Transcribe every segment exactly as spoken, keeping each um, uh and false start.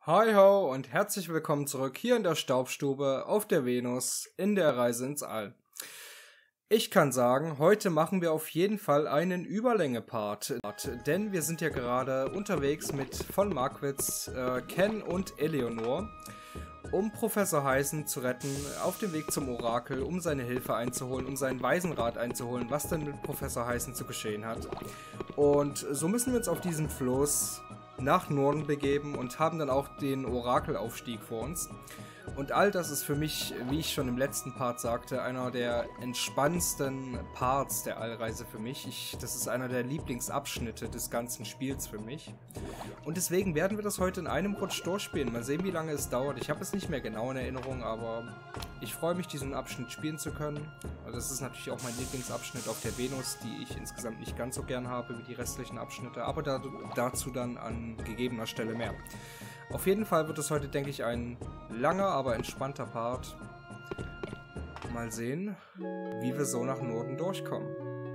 Hi ho und herzlich willkommen zurück hier in der Staubstube auf der Venus in der Reise ins All. Ich kann sagen, heute machen wir auf jeden Fall einen Überlänge-Part, denn wir sind ja gerade unterwegs mit von Markwitz, äh, Ken und Eleonor, um Professor Heißen zu retten, auf dem Weg zum Orakel, um seine Hilfe einzuholen, um seinen Waisenrat einzuholen, was denn mit Professor Heißen zu geschehen hat. Und so müssen wir uns auf diesem Floß nach Norden begeben und haben dann auch den Orakelaufstieg vor uns. Und all das ist für mich, wie ich schon im letzten Part sagte, einer der entspannendsten Parts der Allreise für mich. Ich, das ist einer der Lieblingsabschnitte des ganzen Spiels für mich. Und deswegen werden wir das heute in einem Rutsch durchspielen. Mal sehen, wie lange es dauert. Ich habe es nicht mehr genau in Erinnerung, aber ich freue mich, diesen Abschnitt spielen zu können. Das ist natürlich auch mein Lieblingsabschnitt auf der Venus, die ich insgesamt nicht ganz so gern habe wie die restlichen Abschnitte, aber da, dazu dann an gegebener Stelle mehr. Auf jeden Fall wird es heute, denke ich, ein langer, aber entspannter Part. Mal sehen, wie wir so nach Norden durchkommen.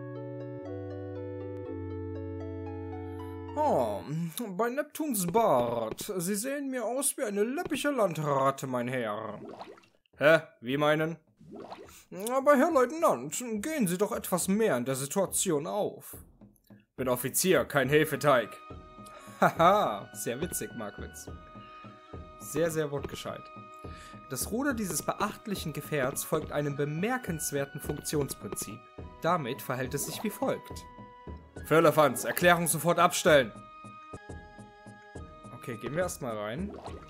Oh, bei Neptuns Bart. Sie sehen mir aus wie eine läppische Landratte, mein Herr. Hä? Wie meinen? Aber Herr Leutnant, gehen Sie doch etwas mehr in der Situation auf. Bin Offizier, kein Hefeteig. Haha, sehr witzig, Markwitz. Sehr, sehr wortgescheit. Das Ruder dieses beachtlichen Gefährts folgt einem bemerkenswerten Funktionsprinzip. Damit verhält es sich wie folgt. Firlefanz, Erklärung sofort abstellen. Okay, gehen wir erstmal rein.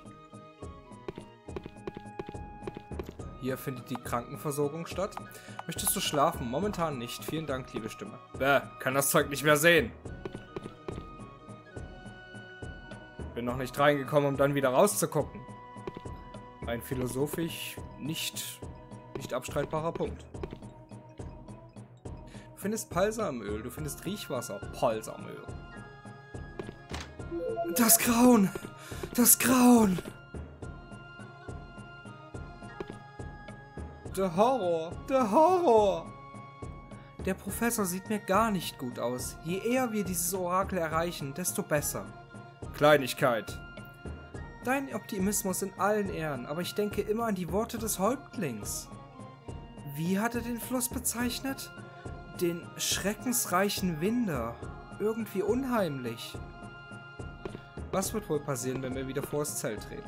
Hier findet die Krankenversorgung statt. Möchtest du schlafen? Momentan nicht. Vielen Dank, liebe Stimme. Bäh, kann das Zeug nicht mehr sehen. Bin noch nicht reingekommen, um dann wieder rauszugucken. Ein philosophisch nicht, nicht abstreitbarer Punkt. Du findest Balsamöl, du findest Riechwasser. Balsamöl. Das Grauen! Das Grauen! Der Horror! Der Horror! Der Professor sieht mir gar nicht gut aus. Je eher wir dieses Orakel erreichen, desto besser. Kleinigkeit. Dein Optimismus in allen Ehren, aber ich denke immer an die Worte des Häuptlings. Wie hat er den Fluss bezeichnet? Den schreckensreichen Winder. Irgendwie unheimlich. Was wird wohl passieren, wenn wir wieder vor das Zelt treten?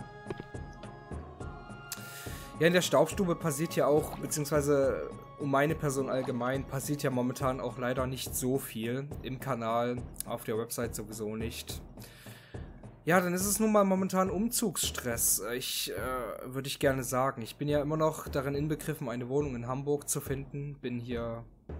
Ja, in der Staubstube passiert ja auch, beziehungsweise um meine Person allgemein, passiert ja momentan auch leider nicht so viel. Im Kanal, auf der Website sowieso nicht. Ja, dann ist es nun mal momentan Umzugsstress. Ich, äh, würde ich gerne sagen. Ich bin ja immer noch darin inbegriffen, eine Wohnung in Hamburg zu finden. Bin hier...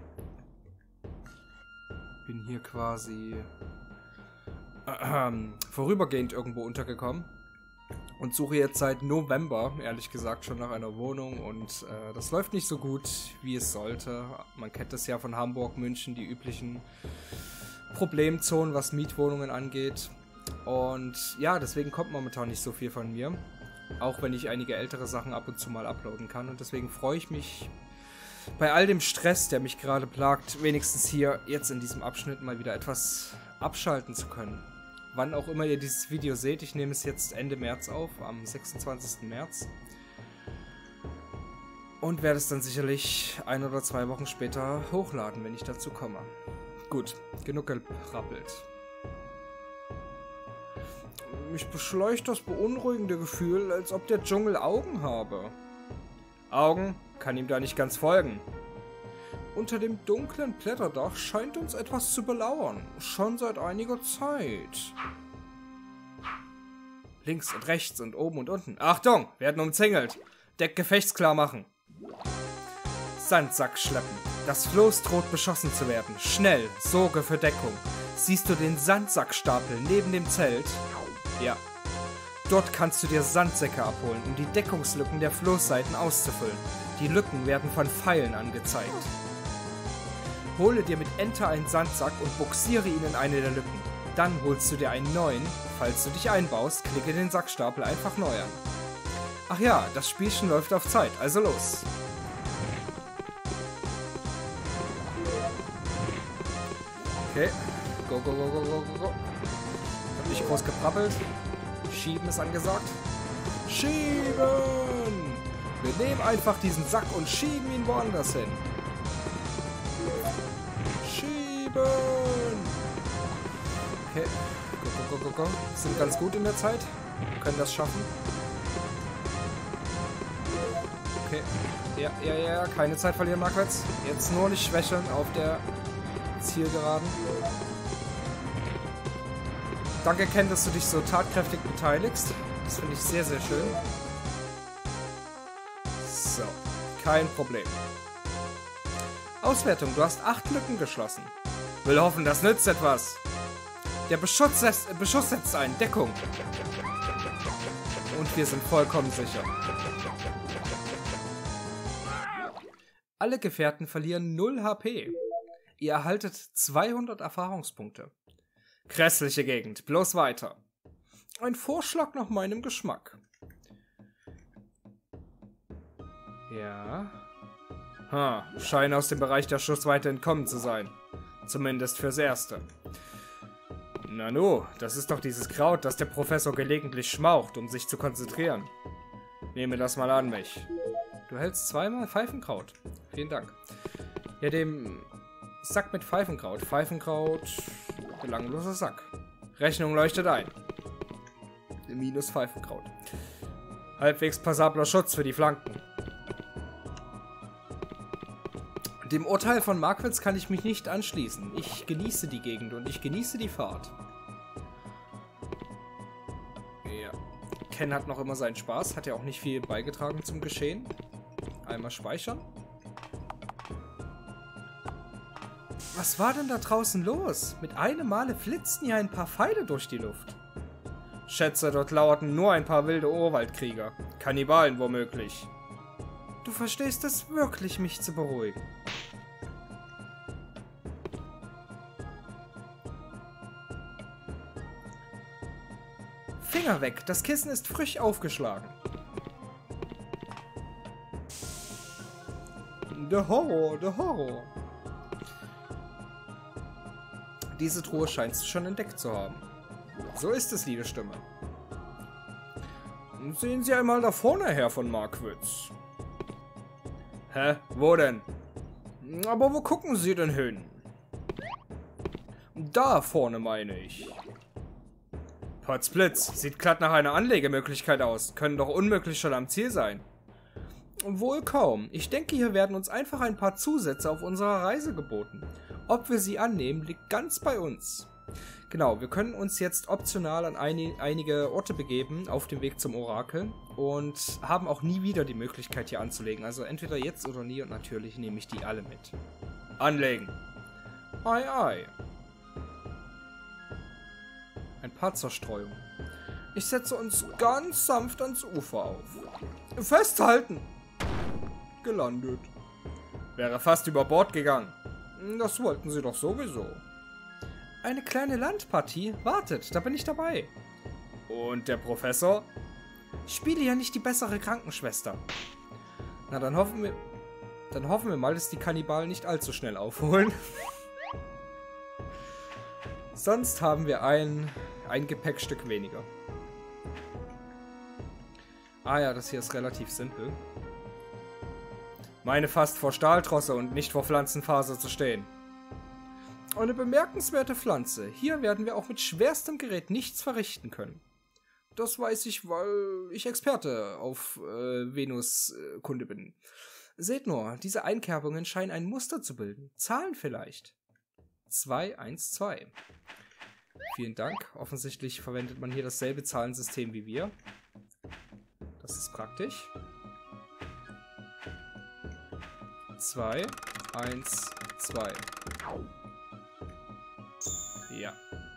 Bin hier quasi... Äh, äh, vorübergehend irgendwo untergekommen. Und suche jetzt seit November, ehrlich gesagt, schon nach einer Wohnung. Und äh, das läuft nicht so gut, wie es sollte. Man kennt das ja von Hamburg, München, die üblichen Problemzonen, was Mietwohnungen angeht. Und ja, deswegen kommt momentan nicht so viel von mir. Auch wenn ich einige ältere Sachen ab und zu mal uploaden kann. Und deswegen freue ich mich bei all dem Stress, der mich gerade plagt, wenigstens hier jetzt in diesem Abschnitt mal wieder etwas abschalten zu können. Wann auch immer ihr dieses Video seht, ich nehme es jetzt Ende März auf, am sechsundzwanzigsten März. Und werde es dann sicherlich ein oder zwei Wochen später hochladen, wenn ich dazu komme. Gut, genug geprappelt. Mich beschleicht das beunruhigende Gefühl, als ob der Dschungel Augen habe. Augen? Kann ihm da nicht ganz folgen. Unter dem dunklen Blätterdach scheint uns etwas zu belauern. Schon seit einiger Zeit. Links und rechts und oben und unten. Achtung! Werden umzingelt. Deck gefechtsklar machen. Sandsack schleppen. Das Floß droht beschossen zu werden. Schnell, sorge für Deckung. Siehst du den Sandsackstapel neben dem Zelt? Ja. Dort kannst du dir Sandsäcke abholen, um die Deckungslücken der Floßseiten auszufüllen. Die Lücken werden von Pfeilen angezeigt. Hole dir mit Enter einen Sandsack und buxiere ihn in eine der Lücken. Dann holst du dir einen neuen. Falls du dich einbaust, klicke den Sackstapel einfach neu an. Ach ja, das Spielchen läuft auf Zeit, also los. Okay. Go, go, go, go, go, go. Hab nicht groß geprappelt. Schieben ist angesagt. Schieben! Wir nehmen einfach diesen Sack und schieben ihn woanders hin. Schieben! Okay. Go, go, go, go, go. Sind ganz gut in der Zeit. Wir können das schaffen. Okay. Ja, ja, ja. Keine Zeit verlieren, Marquez. Jetzt nur nicht schwächeln auf der Zielgeraden. Danke, Ken, dass du dich so tatkräftig beteiligst. Das finde ich sehr, sehr schön. So. Kein Problem. Auswertung. Du hast acht Lücken geschlossen. Will hoffen, das nützt etwas. Der Beschuss setzt, äh, Beschuss setzt ein. Deckung. Und wir sind vollkommen sicher. Alle Gefährten verlieren null H P. Ihr erhaltet zweihundert Erfahrungspunkte. Grässliche Gegend. Bloß weiter. Ein Vorschlag nach meinem Geschmack. Ja. Ha, scheinen aus dem Bereich der Schussweite entkommen zu sein. Zumindest fürs Erste. Nanu, das ist doch dieses Kraut, das der Professor gelegentlich schmaucht, um sich zu konzentrieren. Nehme das mal an mich. Du hältst zweimal Pfeifenkraut. Vielen Dank. Ja, dem Sack mit Pfeifenkraut. Pfeifenkraut, belangloser Sack. Rechnung leuchtet ein. Minus Pfeifenkraut. Halbwegs passabler Schutz für die Flanken. Dem Urteil von Marquez kann ich mich nicht anschließen. Ich genieße die Gegend und ich genieße die Fahrt. Ja. Ken hat noch immer seinen Spaß. Hat ja auch nicht viel beigetragen zum Geschehen. Einmal speichern. Was war denn da draußen los? Mit einem Male flitzten hier ein paar Pfeile durch die Luft. Schätze, dort lauerten nur ein paar wilde Urwaldkrieger. Kannibalen womöglich. Du verstehst es wirklich, mich zu beruhigen. Finger weg, das Kissen ist frisch aufgeschlagen. Der Horror, der Horror. Diese Truhe scheinst du schon entdeckt zu haben. So ist es, liebe Stimme. Sehen Sie einmal da vorne her von Marquez. Hä? Wo denn? Aber wo gucken Sie denn hin? Da vorne, meine ich. Potzblitz, sieht glatt nach einer Anlegemöglichkeit aus. Können doch unmöglich schon am Ziel sein. Wohl kaum. Ich denke, hier werden uns einfach ein paar Zusätze auf unserer Reise geboten. Ob wir sie annehmen, liegt ganz bei uns. Genau, wir können uns jetzt optional an ein, einige Orte begeben auf dem Weg zum Orakel und haben auch nie wieder die Möglichkeit hier anzulegen. Also entweder jetzt oder nie und natürlich nehme ich die alle mit. Anlegen. Ei, ei. Ein paar Zerstreuungen. Ich setze uns ganz sanft ans Ufer auf. Festhalten! Gelandet. Wäre fast über Bord gegangen. Das wollten sie doch sowieso. Eine kleine Landpartie? Wartet, da bin ich dabei. Und der Professor? Ich spiele ja nicht die bessere Krankenschwester. Na, dann hoffen wir... Dann hoffen wir mal, dass die Kannibalen nicht allzu schnell aufholen. Sonst haben wir ein, ein Gepäckstück weniger. Ah ja, das hier ist relativ simpel. Meine fast vor Stahltrosse und nicht vor Pflanzenfaser zu stehen. Eine bemerkenswerte Pflanze. Hier werden wir auch mit schwerstem Gerät nichts verrichten können. Das weiß ich, weil ich Experte auf äh, Venus-Kunde äh, bin. Seht nur, diese Einkerbungen scheinen ein Muster zu bilden. Zahlen vielleicht. zwei eins zwei. Vielen Dank. Offensichtlich verwendet man hier dasselbe Zahlensystem wie wir. Das ist praktisch. zwei eins zwei. Ja.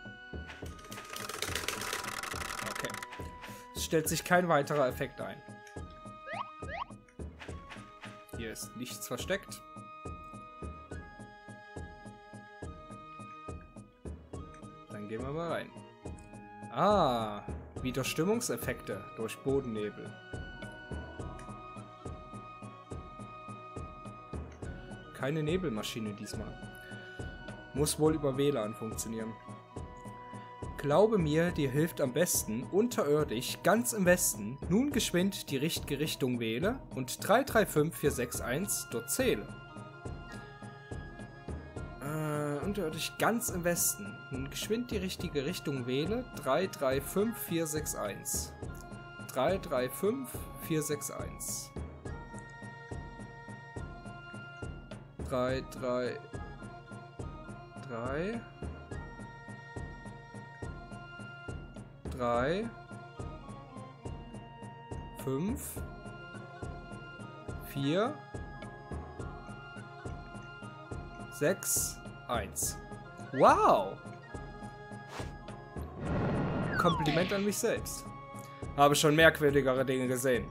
Okay. Es stellt sich kein weiterer Effekt ein. Hier ist nichts versteckt. Dann gehen wir mal rein. Ah, wieder Stimmungseffekte durch Bodennebel. Keine Nebelmaschine diesmal. Muss wohl über W L A N funktionieren. Glaube mir, dir hilft am besten, unterirdisch, ganz im Westen, nun geschwind die richtige Richtung wähle und drei drei fünf vier sechs eins dort zähle. Äh, unterirdisch, ganz im Westen, nun geschwind die richtige Richtung wähle, drei drei fünf vier sechs eins. drei drei fünf vier sechs eins. drei drei drei drei fünf vier sechs eins. Wow! Kompliment an mich selbst. Habe schon merkwürdigere Dinge gesehen.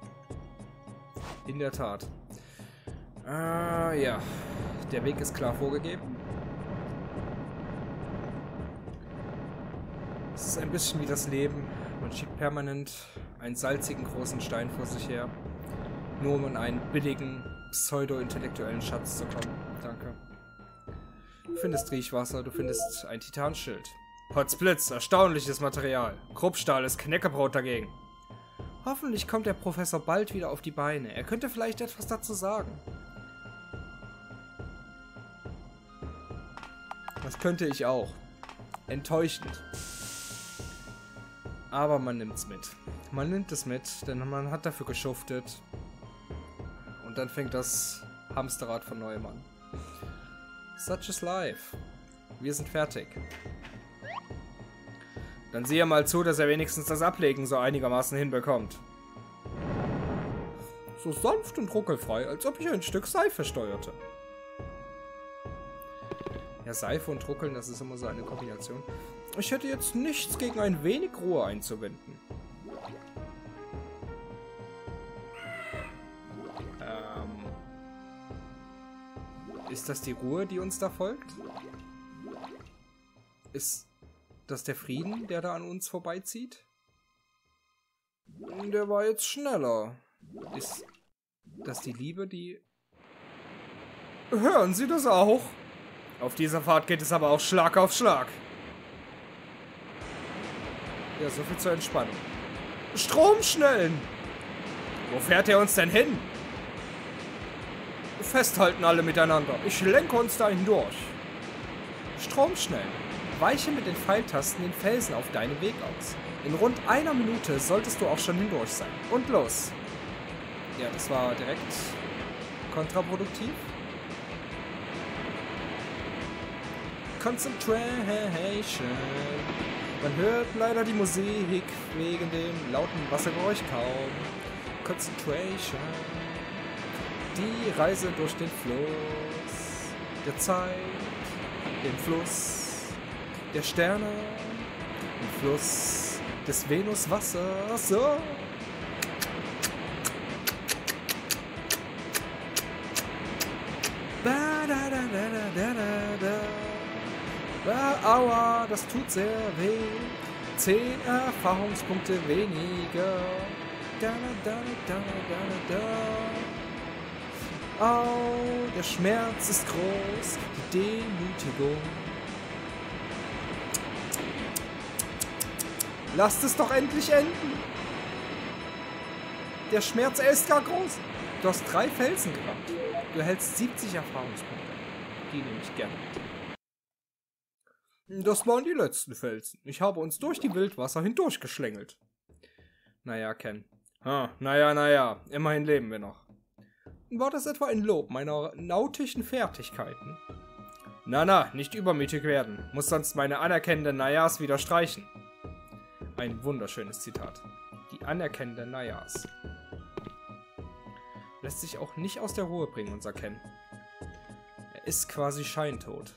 In der Tat. Äh, ja. Der Weg ist klar vorgegeben. Es ist ein bisschen wie das Leben. Man schiebt permanent einen salzigen großen Stein vor sich her. Nur um an einen billigen, pseudo-intellektuellen Schatz zu kommen. Danke. Du findest Riechwasser, du findest ein Titanschild. Potzblitz, erstaunliches Material. Kruppstahl ist Knäckebrot dagegen. Hoffentlich kommt der Professor bald wieder auf die Beine. Er könnte vielleicht etwas dazu sagen. Das könnte ich auch. Enttäuschend. Aber man nimmt's mit. Man nimmt es mit, denn man hat dafür geschuftet. Und dann fängt das Hamsterrad von neuem an. Such is life. Wir sind fertig. Dann sieh mal zu, dass er wenigstens das Ablegen so einigermaßen hinbekommt. So sanft und ruckelfrei, als ob ich ein Stück Seife steuerte. Ja, Seife und Ruckeln, das ist immer so eine Kombination. Ich hätte jetzt nichts gegen ein wenig Ruhe einzuwenden. Ähm... Ist das die Ruhe, die uns da folgt? Ist das der Frieden, der da an uns vorbeizieht? Der war jetzt schneller. Ist das die Liebe, die... Hören Sie das auch? Auf dieser Fahrt geht es aber auch Schlag auf Schlag. Ja, so viel zur Entspannung. Stromschnellen! Wo fährt er uns denn hin? Festhalten alle miteinander. Ich lenke uns dahin durch. Stromschnellen. Weiche mit den Pfeiltasten den Felsen auf deinem Weg aus. In rund einer Minute solltest du auch schon hindurch sein. Und los. Ja, das war direkt kontraproduktiv. Concentration. Man hört leider die Musik wegen dem lauten Wassergeräusch kaum. Concentration. Die Reise durch den Fluss der Zeit, den Fluss der Sterne, den Fluss des Venuswassers. So. Da, da, da, da, da, da, da. Ah, aua, das tut sehr weh. Zehn Erfahrungspunkte weniger. Da, da, da, da, da, da. Au, der Schmerz ist groß, die Demütigung. Lasst es doch endlich enden. Der Schmerz, er ist gar groß. Du hast drei Felsen gerammt. Du erhältst siebzig Erfahrungspunkte. Die nehme ich gerne. Das waren die letzten Felsen. Ich habe uns durch die Wildwasser hindurchgeschlängelt. Naja, Ken. Ah, naja, naja. Immerhin leben wir noch. War das etwa ein Lob meiner nautischen Fertigkeiten? Na, na, nicht übermütig werden. Muss sonst meine anerkennenden Najas wieder streichen. Ein wunderschönes Zitat. Die anerkennenden Najas. Lässt sich auch nicht aus der Ruhe bringen, unser Ken. Er ist quasi scheintot.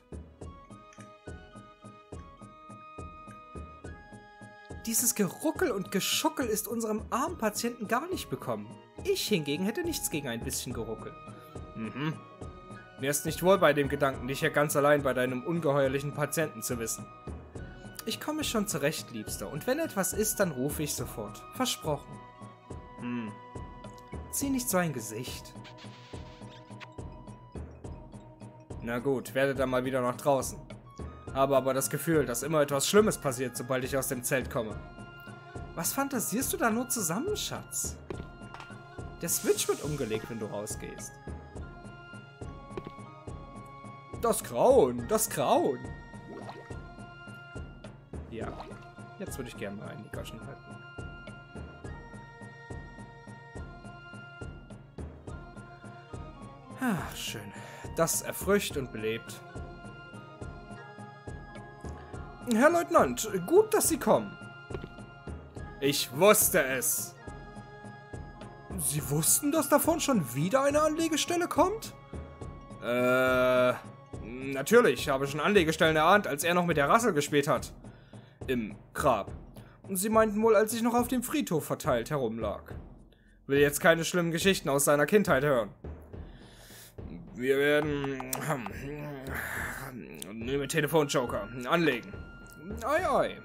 Dieses Geruckel und Geschuckel ist unserem armen Patienten gar nicht bekommen. Ich hingegen hätte nichts gegen ein bisschen Geruckel. Mhm. Mir ist nicht wohl bei dem Gedanken, dich hier ganz allein bei deinem ungeheuerlichen Patienten zu wissen. Ich komme schon zurecht, Liebster, und wenn etwas ist, dann rufe ich sofort. Versprochen. Hm. Zieh nicht so ein Gesicht. Na gut, werde dann mal wieder nach draußen. Habe aber das Gefühl, dass immer etwas Schlimmes passiert, sobald ich aus dem Zelt komme. Was fantasierst du da nur zusammen, Schatz? Der Switch wird umgelegt, wenn du rausgehst. Das Grauen, das Grauen. Ja, jetzt würde ich gerne mal einen Nickerchen halten. Ah, schön. Das erfrischt und belebt. Herr Leutnant, gut, dass Sie kommen. Ich wusste es. Sie wussten, dass davon schon wieder eine Anlegestelle kommt? Äh, natürlich. Ich habe schon Anlegestellen erahnt, als er noch mit der Rassel gespielt hat. Im Grab. Und Sie meinten wohl, als ich noch auf dem Friedhof verteilt herumlag. Will jetzt keine schlimmen Geschichten aus seiner Kindheit hören. Wir werden... Nehme Telefonjoker. Anlegen. Ei, ei.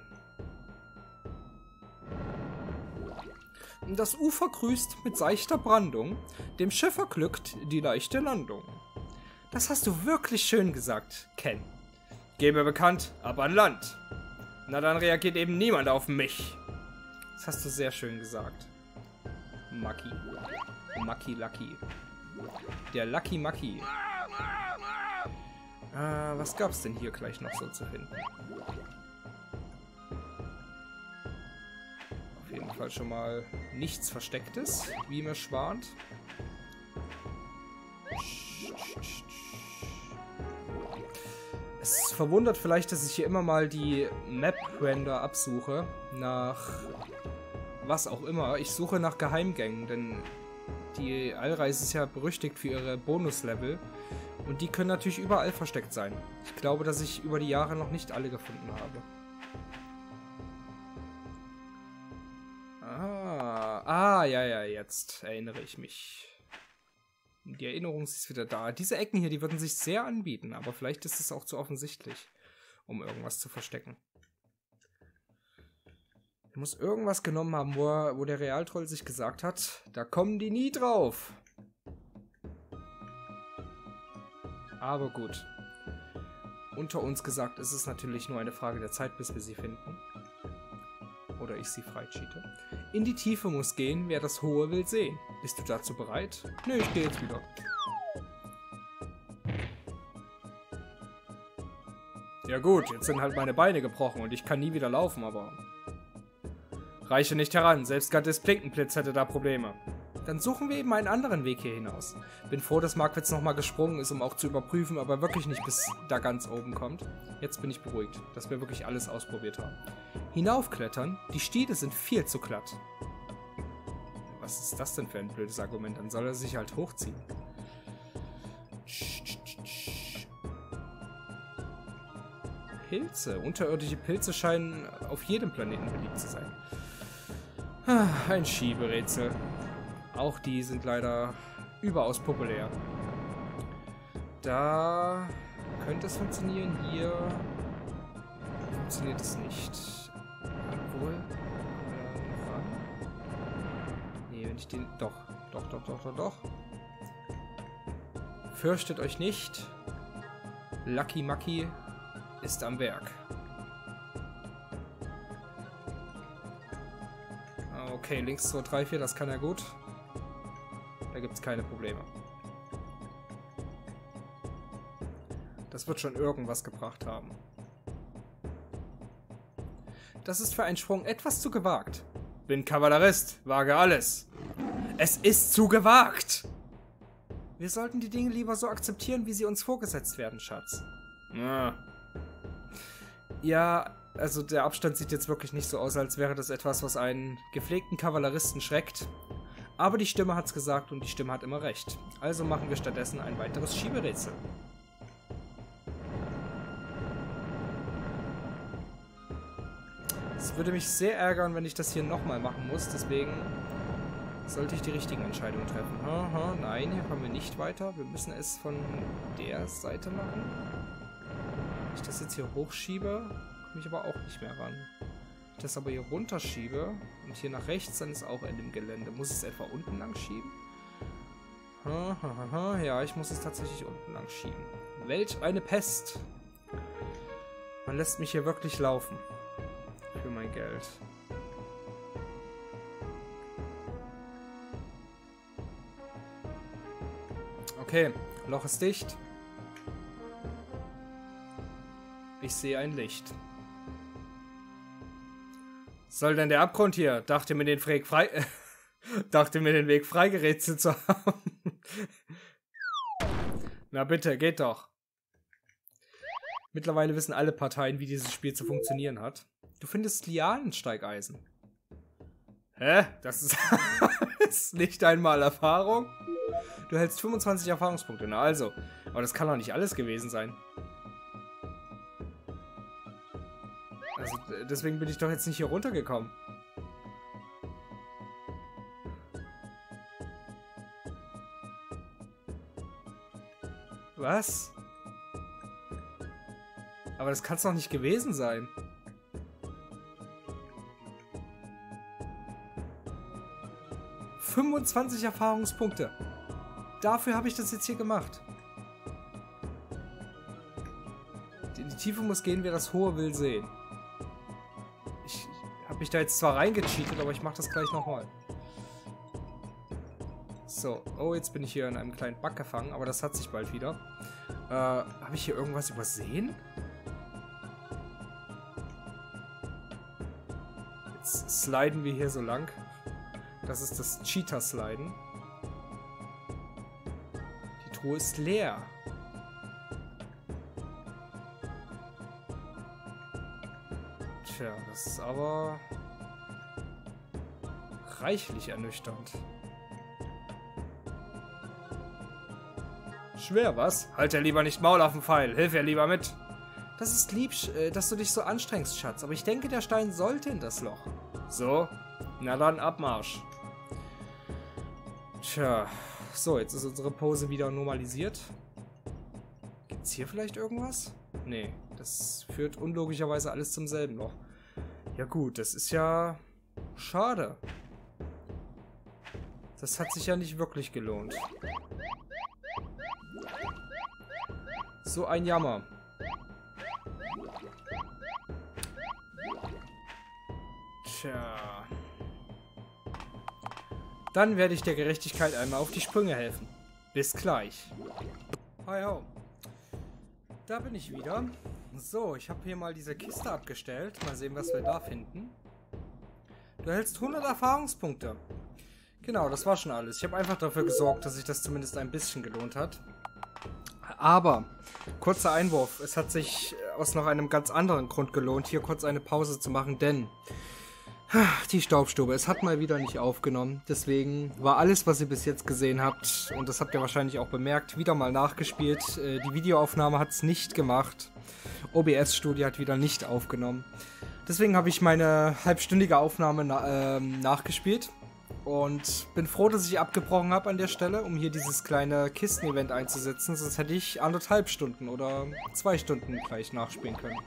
Das Ufer grüßt mit seichter Brandung. Dem Schiffer glückt die leichte Landung. Das hast du wirklich schön gesagt, Ken. Gebe bekannt, ab an Land. Na, dann reagiert eben niemand auf mich. Das hast du sehr schön gesagt. Maki. Maki Lucky. Der Lucky Maki. Äh, was gab's denn hier gleich noch so zu finden? Auf jeden Fall schon mal nichts Verstecktes, wie mir schwant. Es verwundert vielleicht, dass ich hier immer mal die Map-Render absuche, nach was auch immer. Ich suche nach Geheimgängen, denn die Allreise ist ja berüchtigt für ihre Bonuslevel und die können natürlich überall versteckt sein. Ich glaube, dass ich über die Jahre noch nicht alle gefunden habe. Ah, ah, ja, ja, jetzt erinnere ich mich. Die Erinnerung ist wieder da. Diese Ecken hier, die würden sich sehr anbieten, aber vielleicht ist es auch zu offensichtlich, um irgendwas zu verstecken. Er muss irgendwas genommen haben, wo, er, wo der Realtroll sich gesagt hat, da kommen die nie drauf. Aber gut. Unter uns gesagt ist es natürlich nur eine Frage der Zeit, bis wir sie finden. Oder ich sie freicheate. In die Tiefe muss gehen, wer das Hohe will sehen. Bist du dazu bereit? Nö, ich gehe jetzt wieder. Ja gut, jetzt sind halt meine Beine gebrochen und ich kann nie wieder laufen, aber... Reiche nicht heran, selbst Gattis Blinkenblitz hätte da Probleme. Dann suchen wir eben einen anderen Weg hier hinaus. Bin froh, dass Markwitz nochmal gesprungen ist, um auch zu überprüfen, ob er wirklich nicht bis da ganz oben kommt. Jetzt bin ich beruhigt, dass wir wirklich alles ausprobiert haben. Hinaufklettern, die Stiele sind viel zu glatt. Was ist das denn für ein blödes Argument? Dann soll er sich halt hochziehen. Pilze. Unterirdische Pilze scheinen auf jedem Planeten beliebt zu sein. Ein Schieberätsel. Auch die sind leider überaus populär. Da könnte es funktionieren. Hier funktioniert es nicht. Obwohl. Nee, wenn ich den... Doch, doch, doch, doch, doch, doch. Fürchtet euch nicht. Lucky Maki ist am Werk. Okay, links zwei, drei, vier, das kann er gut. Da gibt es keine Probleme. Das wird schon irgendwas gebracht haben. Das ist für einen Sprung etwas zu gewagt. Bin Kavallerist, wage alles. Es ist zu gewagt. Wir sollten die Dinge lieber so akzeptieren, wie sie uns vorgesetzt werden, Schatz. Ja. Ja, also der Abstand sieht jetzt wirklich nicht so aus, als wäre das etwas, was einen gepflegten Kavalleristen schreckt. Aber die Stimme hat's gesagt und die Stimme hat immer recht. Also machen wir stattdessen ein weiteres Schieberätsel. Es würde mich sehr ärgern, wenn ich das hier nochmal machen muss, deswegen sollte ich die richtigen Entscheidungen treffen. Aha, nein, hier kommen wir nicht weiter. Wir müssen es von der Seite machen. Wenn ich das jetzt hier hochschiebe, komme ich aber auch nicht mehr ran. Wenn ich das aber hier runterschiebe und hier nach rechts, dann ist auch Ende im Gelände. Muss ich es etwa unten lang schieben? Ha, ha, ha, ha. Ja, ich muss es tatsächlich unten lang schieben. Welch eine Pest! Man lässt mich hier wirklich laufen. Für mein Geld. Okay, Loch ist dicht. Ich sehe ein Licht. Soll denn der Abgrund hier? Dachte mir den Weg frei... Dachte mir den Weg freigerätselt zu haben. Na bitte, geht doch. Mittlerweile wissen alle Parteien, wie dieses Spiel zu funktionieren hat. Du findest Lianensteigeisen. Hä? Das ist, ist nicht einmal Erfahrung? Du hältst fünfundzwanzig Erfahrungspunkte. Na also. Aber das kann doch nicht alles gewesen sein. Also, deswegen bin ich doch jetzt nicht hier runtergekommen. Was? Aber das kann es doch nicht gewesen sein. fünfundzwanzig Erfahrungspunkte. Dafür habe ich das jetzt hier gemacht. In die Tiefe muss gehen, wer das Hohe will sehen. Ich habe mich da jetzt zwar reingecheatet, aber ich mache das gleich nochmal. So, oh, jetzt bin ich hier in einem kleinen Bug gefangen, aber das hat sich bald wieder. Äh, habe ich hier irgendwas übersehen? Jetzt sliden wir hier so lang. Das ist das Cheater-Sliden. Die Truhe ist leer. Tja, das ist aber reichlich ernüchternd. Schwer, was? Halt ja lieber nicht Maul auf den Pfeil. Hilf ja lieber mit. Das ist lieb, dass du dich so anstrengst, Schatz. Aber ich denke, der Stein sollte in das Loch. So? Na dann, Abmarsch. Tja. So, jetzt ist unsere Pose wieder normalisiert. Gibt's hier vielleicht irgendwas? Nee, das führt unlogischerweise alles zum selben Loch. Ja gut, das ist ja schade. Das hat sich ja nicht wirklich gelohnt. So ein Jammer. Tja. Dann werde ich der Gerechtigkeit einmal auf die Sprünge helfen. Bis gleich. Hi ho. Da bin ich wieder. So, ich habe hier mal diese Kiste abgestellt. Mal sehen, was wir da finden. Du erhältst hundert Erfahrungspunkte. Genau, das war schon alles. Ich habe einfach dafür gesorgt, dass sich das zumindest ein bisschen gelohnt hat. Aber, kurzer Einwurf, es hat sich aus noch einem ganz anderen Grund gelohnt, hier kurz eine Pause zu machen, denn die Staubstube, es hat mal wieder nicht aufgenommen. Deswegen war alles, was ihr bis jetzt gesehen habt, und das habt ihr wahrscheinlich auch bemerkt, wieder mal nachgespielt. Die Videoaufnahme hat es nicht gemacht. O B S Studio hat wieder nicht aufgenommen. Deswegen habe ich meine halbstündige Aufnahme na äh, nachgespielt. Und bin froh, dass ich abgebrochen habe an der Stelle, um hier dieses kleine Kisten-Event einzusetzen. Sonst hätte ich anderthalb Stunden oder zwei Stunden gleich nachspielen können.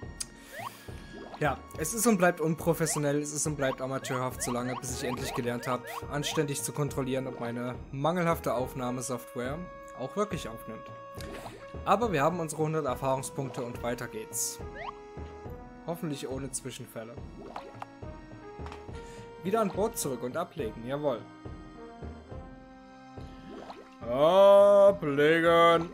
Ja, es ist und bleibt unprofessionell, es ist und bleibt amateurhaft, solange bis ich endlich gelernt habe, anständig zu kontrollieren, ob meine mangelhafte Aufnahmesoftware auch wirklich aufnimmt. Aber wir haben unsere hundert Erfahrungspunkte und weiter geht's. Hoffentlich ohne Zwischenfälle. Wieder an Bord zurück und ablegen, jawohl. Ablegen!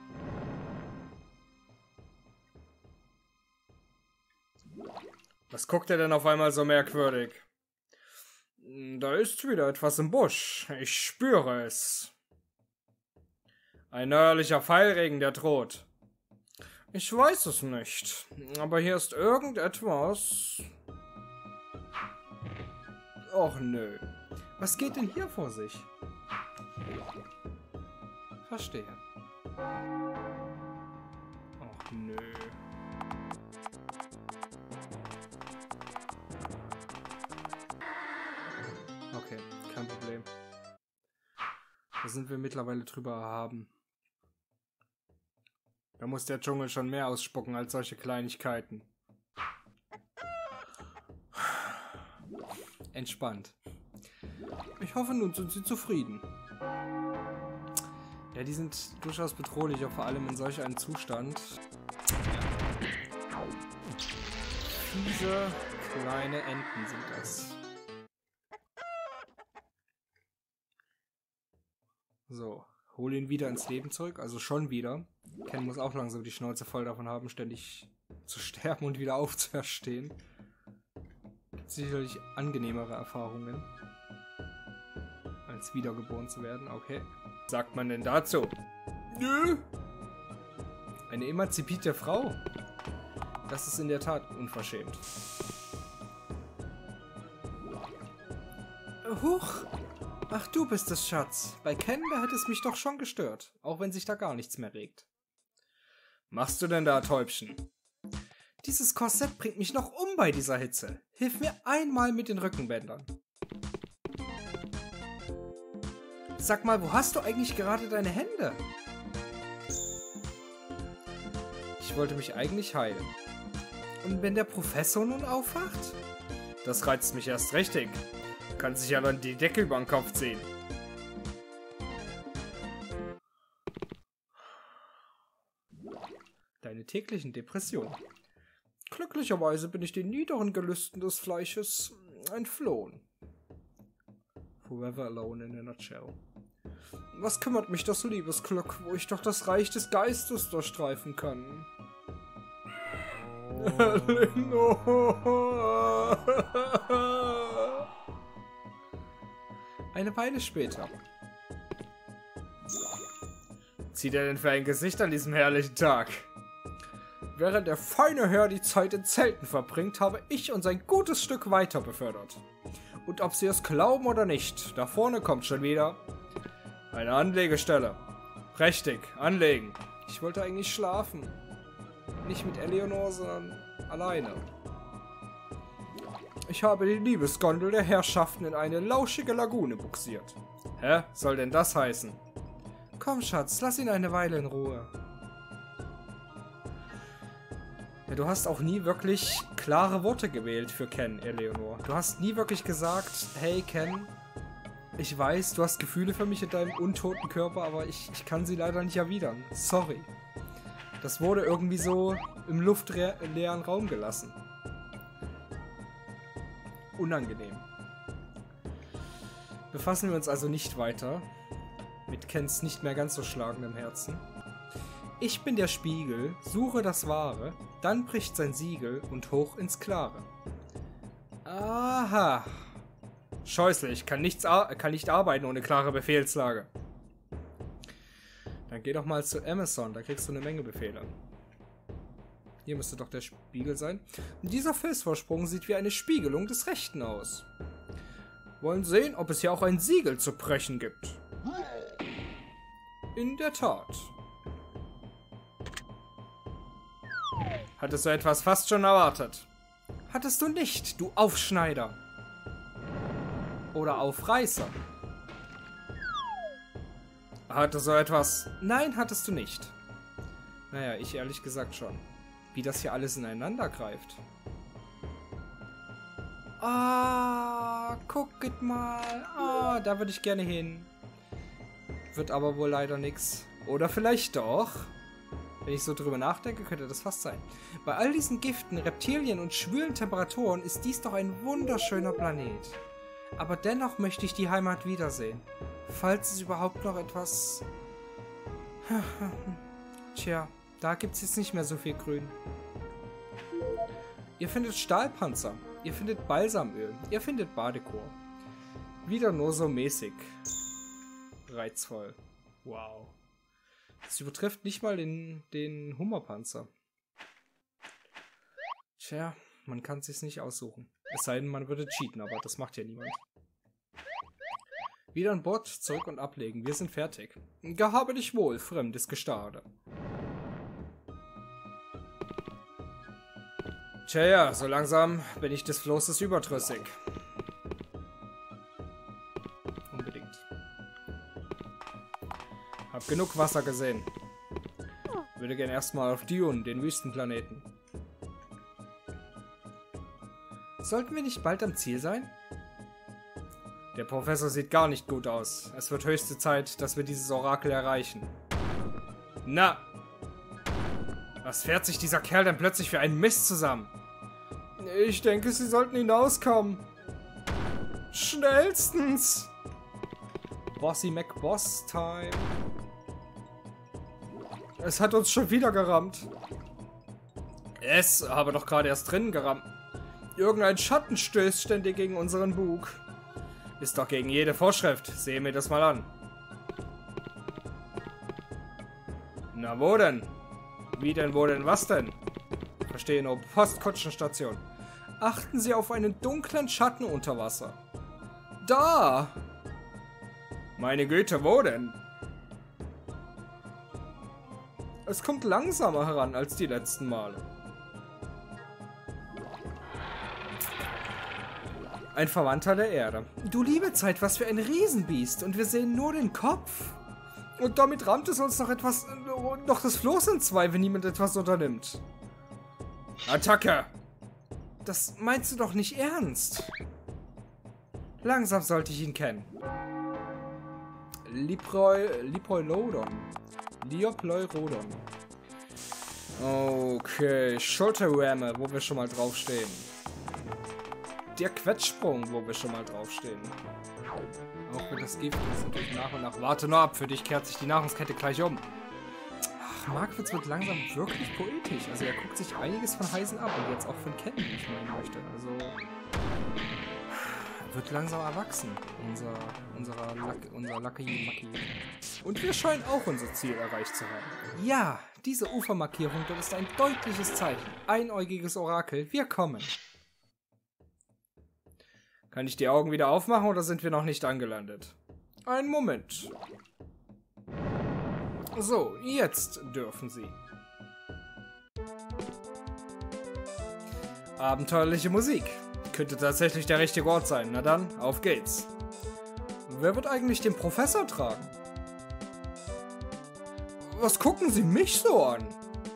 Was guckt er denn auf einmal so merkwürdig? Da ist wieder etwas im Busch. Ich spüre es. Ein neuerlicher Pfeilregen, der droht. Ich weiß es nicht, aber hier ist irgendetwas... Och nö. Was geht denn hier vor sich? Verstehe. Och nö. Okay, kein Problem. Da sind wir mittlerweile drüber erhaben. Da muss der Dschungel schon mehr ausspucken als solche Kleinigkeiten. Entspannt. Ich hoffe, nun sind Sie zufrieden. Ja, die sind durchaus bedrohlich, auch vor allem in solch einem Zustand. Ja. Fiese kleine Enten sind das. So, hol ihn wieder ins Leben zurück, also schon wieder. Ken muss auch langsam die Schnauze voll davon haben, ständig zu sterben und wieder aufzuerstehen. Gibt sicherlich angenehmere Erfahrungen, als wiedergeboren zu werden. Okay. Was sagt man denn dazu? Nö. Eine emanzipierte Frau. Das ist in der Tat unverschämt. Huch. Ach, du bist es, Schatz. Bei Ken, da hätte es mich doch schon gestört. Auch wenn sich da gar nichts mehr regt. Machst du denn da, Täubchen? Dieses Korsett bringt mich noch um bei dieser Hitze. Hilf mir einmal mit den Rückenbändern. Sag mal, wo hast du eigentlich gerade deine Hände? Ich wollte mich eigentlich heilen. Und wenn der Professor nun aufwacht? Das reizt mich erst richtig. Kann sich ja dann die Decke über den Kopf ziehen. Deine täglichen Depressionen. Glücklicherweise bin ich den niederen Gelüsten des Fleisches entflohen. Forever alone in a nutshell. Was kümmert mich das Liebesglück, wo ich doch das Reich des Geistes durchstreifen kann? Oh. Eine Weile später. Zieht er denn für ein Gesicht an diesem herrlichen Tag? Während der feine Herr die Zeit in Zelten verbringt, habe ich uns ein gutes Stück weiter befördert. Und ob Sie es glauben oder nicht, da vorne kommt schon wieder eine Anlegestelle. Prächtig, anlegen. Ich wollte eigentlich schlafen. Nicht mit Eleonore, sondern alleine. Ich habe die Liebesgondel der Herrschaften in eine lauschige Lagune buxiert. Hä? Soll denn das heißen? Komm, Schatz, lass ihn eine Weile in Ruhe. Ja, du hast auch nie wirklich klare Worte gewählt für Ken, Eleonore. Du hast nie wirklich gesagt, hey Ken, ich weiß, du hast Gefühle für mich in deinem untoten Körper, aber ich, ich kann sie leider nicht erwidern. Sorry. Das wurde irgendwie so im luftleeren Raum gelassen. Unangenehm. Befassen wir uns also nicht weiter mit Kens nicht mehr ganz so schlagendem Herzen. Ich bin der Spiegel, suche das Wahre, dann bricht sein Siegel und hoch ins Klare. Aha. Scheußlich, kann, nichts kann nicht arbeiten ohne klare Befehlslage. Dann geh doch mal zu Amazon, da kriegst du eine Menge Befehle. Hier müsste doch der Spiegel sein. Und dieser Felsvorsprung sieht wie eine Spiegelung des Rechten aus. Wollen sehen, ob es hier auch ein Siegel zu brechen gibt. In der Tat. Hattest du etwas fast schon erwartet? Hattest du nicht, du Aufschneider. Oder Aufreißer. Hattest du etwas? Nein, hattest du nicht. Naja, ich ehrlich gesagt schon. Wie das hier alles ineinander greift. Ah, gucket mal. Ah, da würde ich gerne hin. Wird aber wohl leider nichts. Oder vielleicht doch. Wenn ich so drüber nachdenke, könnte das fast sein. Bei all diesen Giften, Reptilien und schwülen Temperaturen ist dies doch ein wunderschöner Planet. Aber dennoch möchte ich die Heimat wiedersehen. Falls es überhaupt noch etwas... Tja, da gibt es jetzt nicht mehr so viel Grün. Ihr findet Stahlpanzer. Ihr findet Balsamöl. Ihr findet Badekor. Wieder nur so mäßig. Reizvoll. Wow. Das übertrifft nicht mal den, den Hummerpanzer. Tja, man kann es sich nicht aussuchen. Es sei denn, man würde cheaten, aber das macht ja niemand. Wieder an Bord, zurück und ablegen. Wir sind fertig. Gehabe dich wohl, fremdes Gestade. Tja, ja, so langsam bin ich des Flosses überdrüssig. Unbedingt. Hab genug Wasser gesehen. Würde gern erstmal auf Dune, den Wüstenplaneten. Sollten wir nicht bald am Ziel sein? Der Professor sieht gar nicht gut aus. Es wird höchste Zeit, dass wir dieses Orakel erreichen. Na! Was fährt sich dieser Kerl denn plötzlich für einen Mist zusammen? Ich denke, sie sollten hinauskommen. Schnellstens. Bossy McBoss Time. Es hat uns schon wieder gerammt. Es habe doch gerade erst drinnen gerammt. Irgendein Schatten stößt ständig gegen unseren Bug. Ist doch gegen jede Vorschrift. Sehe mir das mal an. Na wo denn? Wie denn, wo denn, was denn? Verstehe nur Postkutschenstation. Achten Sie auf einen dunklen Schatten unter Wasser. Da! Meine Güte, wo denn? Es kommt langsamer heran als die letzten Male. Ein Verwandter der Erde. Du liebe Zeit, was für ein Riesenbiest. Und wir sehen nur den Kopf. Und damit rammt es uns noch etwas, noch das Floß in zwei, wenn niemand etwas unternimmt. Attacke! Das meinst du doch nicht ernst. Langsam sollte ich ihn kennen. Liproi, Liproilodon. Lioploirodon. Okay, Schulterramme, wo wir schon mal draufstehen. Der Quetschsprung, wo wir schon mal draufstehen. Auch wenn das Gift ist natürlich nach und nach. Warte nur ab, für dich kehrt sich die Nahrungskette gleich um. Ach, Markwitz wird langsam wirklich poetisch. Also er guckt sich einiges von Heisen ab und jetzt auch von Ken, wie ich meinen möchte. Also er wird langsam erwachsen, unser, unserer Luck, unser Lucky Mucky. Und wir scheinen auch unser Ziel erreicht zu haben. Ja, diese Ufermarkierung dort ist ein deutliches Zeichen. Einäugiges Orakel, wir kommen. Kann ich die Augen wieder aufmachen oder sind wir noch nicht angelandet? Einen Moment. So, jetzt dürfen Sie. Abenteuerliche Musik. Könnte tatsächlich der richtige Ort sein. Na dann, auf geht's. Wer wird eigentlich den Professor tragen? Was gucken Sie mich so an?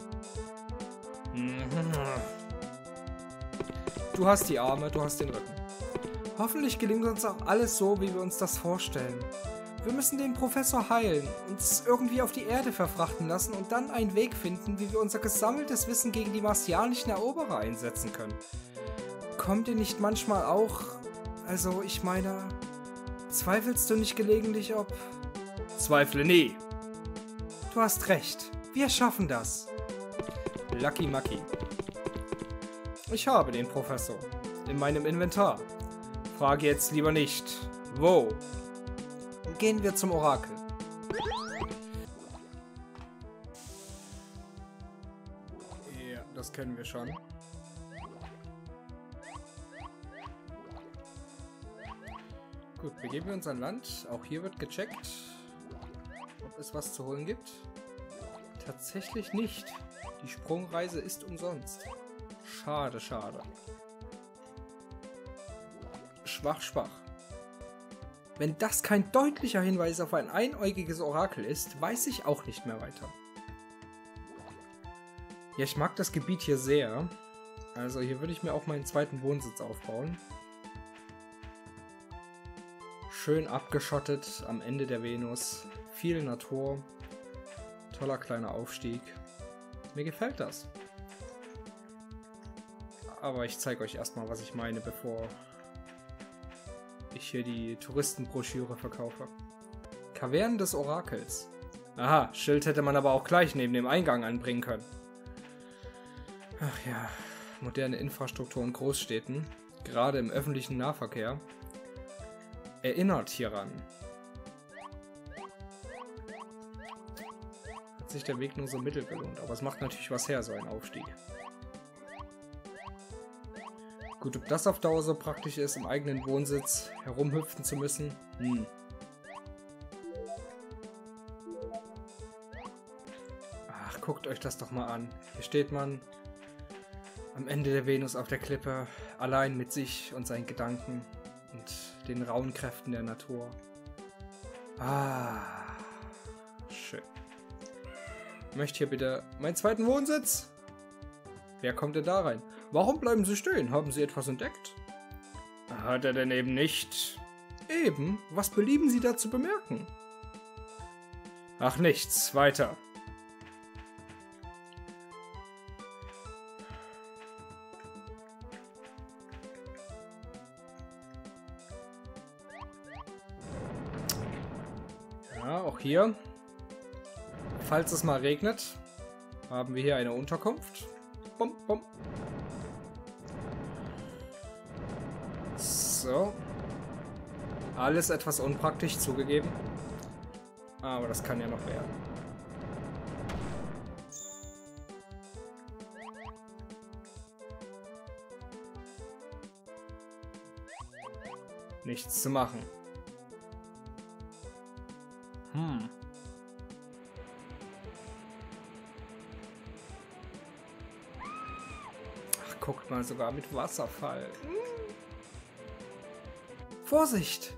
Du hast die Arme, du hast den Rücken. Hoffentlich gelingt uns auch alles so, wie wir uns das vorstellen. Wir müssen den Professor heilen, uns irgendwie auf die Erde verfrachten lassen und dann einen Weg finden, wie wir unser gesammeltes Wissen gegen die martianischen Eroberer einsetzen können. Kommt ihr nicht manchmal auch... Also, ich meine... Zweifelst du nicht gelegentlich, ob... Zweifle nie. Du hast recht. Wir schaffen das. Lucky Mucky. Ich habe den Professor. In meinem Inventar. Frage jetzt lieber nicht. Wo? Gehen wir zum Orakel. Ja, das kennen wir schon. Gut, begeben wir uns an Land. Auch hier wird gecheckt, ob es was zu holen gibt. Tatsächlich nicht. Die Sprungreise ist umsonst. Schade, schade. Schwach, schwach. Wenn das kein deutlicher Hinweis auf ein einäugiges Orakel ist, weiß ich auch nicht mehr weiter. Ja, ich mag das Gebiet hier sehr. Also hier würde ich mir auch meinen zweiten Wohnsitz aufbauen. Schön abgeschottet am Ende der Venus. Viel Natur. Toller kleiner Aufstieg. Mir gefällt das. Aber ich zeige euch erstmal, was ich meine, bevor ich hier die Touristenbroschüre verkaufe. Kavernen des Orakels. Aha, Schild hätte man aber auch gleich neben dem Eingang anbringen können. Ach ja, moderne Infrastruktur in Großstädten, gerade im öffentlichen Nahverkehr, erinnert hieran. Hat sich der Weg nur so mittel gelohnt, aber es macht natürlich was her, so ein Aufstieg. Gut, ob das auf Dauer so praktisch ist, im eigenen Wohnsitz herumhüpfen zu müssen? Hm. Ach, guckt euch das doch mal an. Hier steht man am Ende der Venus auf der Klippe, allein mit sich und seinen Gedanken und den rauen Kräften der Natur. Ah, schön. Ich möchte hier bitte meinen zweiten Wohnsitz. Wer kommt denn da rein? Warum bleiben Sie stehen? Haben Sie etwas entdeckt? Hat er denn eben nicht? Eben? Was belieben Sie da zu bemerken? Ach nichts, weiter. auch hier, falls es mal regnet, haben wir hier eine Unterkunft. Bum, bum. So. Alles etwas unpraktisch zugegeben. Aber das kann ja noch werden. Nichts zu machen. Hm. Ach, guckt mal, sogar mit Wasserfall. Hm. Vorsicht!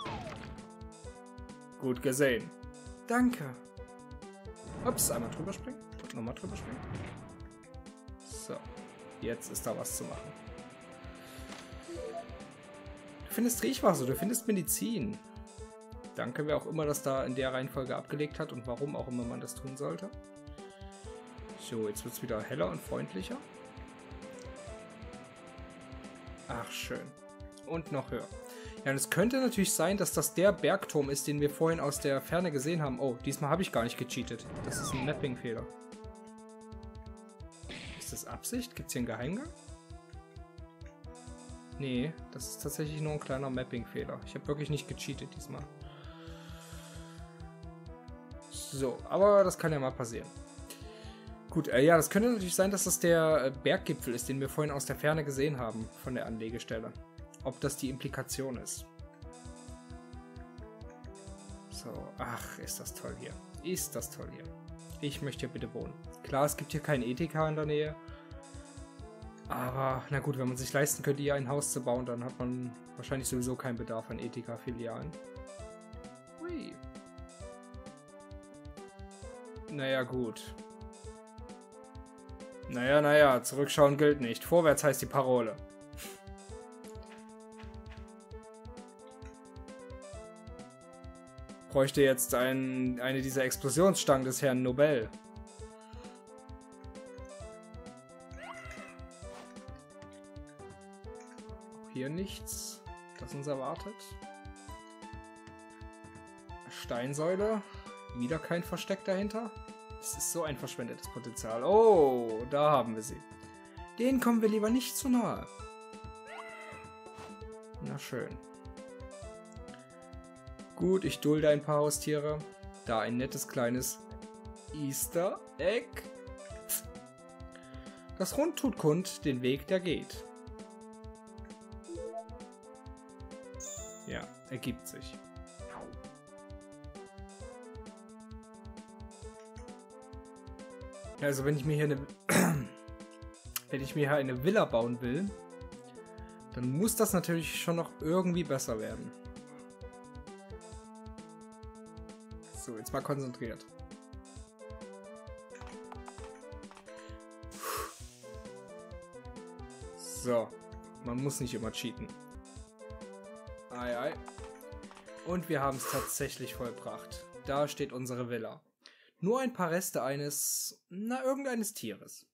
Gut gesehen. Danke. Ups, einmal drüber springen. Und nochmal drüber springen. So. Jetzt ist da was zu machen. Du findest Riechwasser, du findest Medizin. Danke, wer auch immer das da in der Reihenfolge abgelegt hat und warum auch immer man das tun sollte. So, jetzt wird es wieder heller und freundlicher. Ach, schön. Und noch höher. Ja, und es könnte natürlich sein, dass das der Bergturm ist, den wir vorhin aus der Ferne gesehen haben. Oh, diesmal habe ich gar nicht gecheatet. Das ist ein Mapping-Fehler. Ist das Absicht? Gibt es hier einen Geheimgang? Nee, das ist tatsächlich nur ein kleiner Mapping-Fehler. Ich habe wirklich nicht gecheatet diesmal. So, aber das kann ja mal passieren. Gut, äh, ja, das könnte natürlich sein, dass das der äh, Berggipfel ist, den wir vorhin aus der Ferne gesehen haben von der Anlegestelle. Ob das die Implikation ist. So, ach, ist das toll hier. Ist das toll hier. Ich möchte hier bitte wohnen. Klar, es gibt hier keinen Edeka in der Nähe. Aber, na gut, wenn man sich leisten könnte, hier ein Haus zu bauen, dann hat man wahrscheinlich sowieso keinen Bedarf an Edeka-Filialen. Hui. Naja, gut. Naja, naja, zurückschauen gilt nicht. Vorwärts heißt die Parole. Bräuchte jetzt ein, eine dieser Explosionsstangen des Herrn Nobel. Auch hier nichts, das uns erwartet. Steinsäule. Wieder kein Versteck dahinter. Das ist so ein verschwendetes Potenzial. Oh, da haben wir sie. Denen kommen wir lieber nicht zu nahe. Na schön. Gut, ich dulde ein paar Haustiere. Da ein nettes kleines Easter Egg. Das Hund tut kund den Weg, der geht. Ja, ergibt sich. Also wenn ich mir hier eine wenn ich mir hier eine Villa bauen will, dann muss das natürlich schon noch irgendwie besser werden. So, jetzt mal konzentriert. So, man muss nicht immer cheaten. Ei, ei. Und wir haben es tatsächlich vollbracht. Da steht unsere Villa. Nur ein paar Reste eines, na, irgendeines Tieres.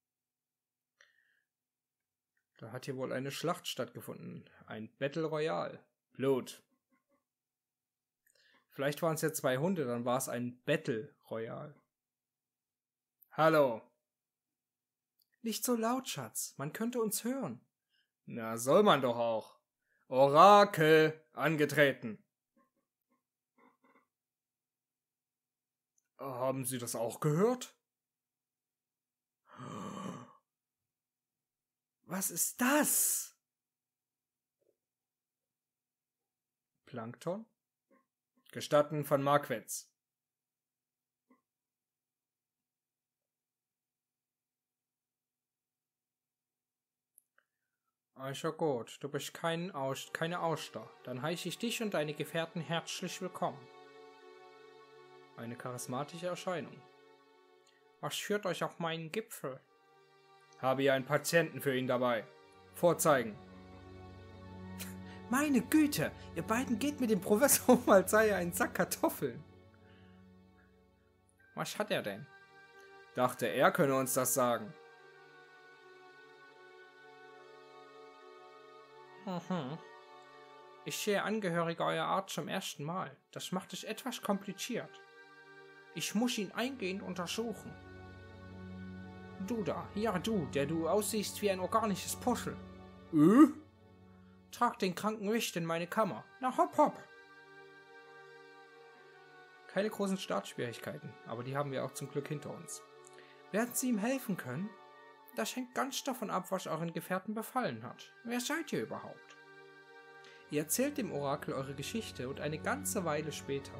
Da hat hier wohl eine Schlacht stattgefunden. Ein Battle Royale. Blut. Vielleicht waren es ja zwei Hunde, dann war es ein Battle Royale. Hallo. Nicht so laut, Schatz. Man könnte uns hören. Na, soll man doch auch. Orakel angetreten. Haben Sie das auch gehört? Was ist das? Plankton? Gestatten von Marquetz. Also gut, du bist kein Aus keine Auster. Dann heiße ich dich und deine Gefährten herzlich willkommen. Eine charismatische Erscheinung. Was führt euch auf meinen Gipfel? Habe hier einen Patienten für ihn dabei. Vorzeigen. Meine Güte, ihr beiden geht mit dem Professor um, als sei er ein Sack Kartoffeln. Was hat er denn? Dachte, er könne uns das sagen. Mhm. Ich sehe Angehörige eurer Art zum ersten Mal. Das macht es etwas kompliziert. Ich muss ihn eingehend untersuchen. Du da, ja du, der du aussiehst wie ein organisches Puschel. Äh? Trag den kranken Wicht in meine Kammer. Na hopp hopp. Keine großen Startschwierigkeiten, aber die haben wir auch zum Glück hinter uns. Werden Sie ihm helfen können? Das hängt ganz davon ab, was euren Gefährten befallen hat. Wer seid ihr überhaupt? Ihr erzählt dem Orakel eure Geschichte und eine ganze Weile später...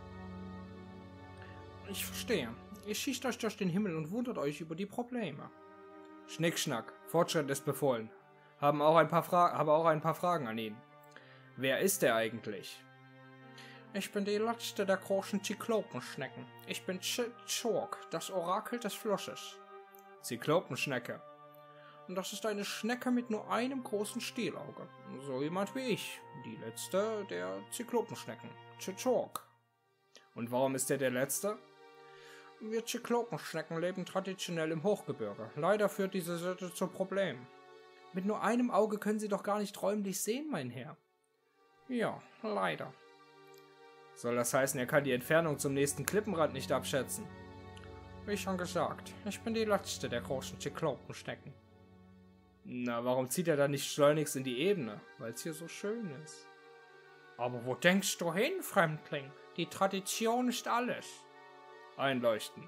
Ich verstehe. Ihr schießt euch durch den Himmel und wundert euch über die Probleme. Schnickschnack, Fortschritt ist befohlen. Haben auch ein paar Fra- habe auch ein paar Fragen an ihn. Wer ist er eigentlich? Ich bin die letzte der großen Zyklopenschnecken. Ich bin Chork, das Orakel des Flusses. Zyklopenschnecke. Und das ist eine Schnecke mit nur einem großen Stielauge. So jemand wie ich. Die letzte der Zyklopenschnecken. Chork. Und warum ist er der letzte? Wir Zyklopenschnecken leben traditionell im Hochgebirge. Leider führt diese Sitte zu Problemen. Mit nur einem Auge können Sie doch gar nicht räumlich sehen, mein Herr. Ja, leider. Soll das heißen, er kann die Entfernung zum nächsten Klippenrand nicht abschätzen? Wie schon gesagt, ich bin die letzte der großen Zyklopenschnecken. Na, warum zieht er dann nicht schleunigst in die Ebene? Weil es hier so schön ist. Aber wo denkst du hin, Fremdling? Die Tradition ist alles. Einleuchten.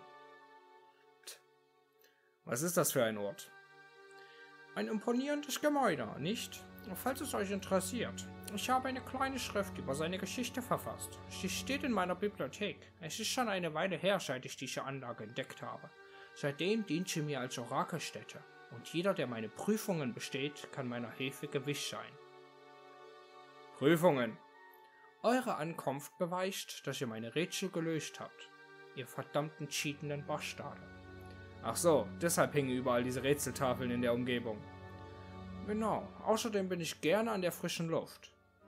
Was ist das für ein Ort? Ein imponierendes Gebäude, nicht? Falls es euch interessiert. Ich habe eine kleine Schrift über seine Geschichte verfasst. Sie steht in meiner Bibliothek. Es ist schon eine Weile her, seit ich diese Anlage entdeckt habe. Seitdem dient sie mir als Orakelstätte. Und jeder, der meine Prüfungen besteht, kann meiner Hilfe gewiss sein. Prüfungen? Eure Ankunft beweist, dass ihr meine Rätsel gelöst habt. Ihr verdammten cheatenden Bastarde. Ach so, deshalb hängen überall diese Rätseltafeln in der Umgebung. Genau, außerdem bin ich gerne an der frischen Luft.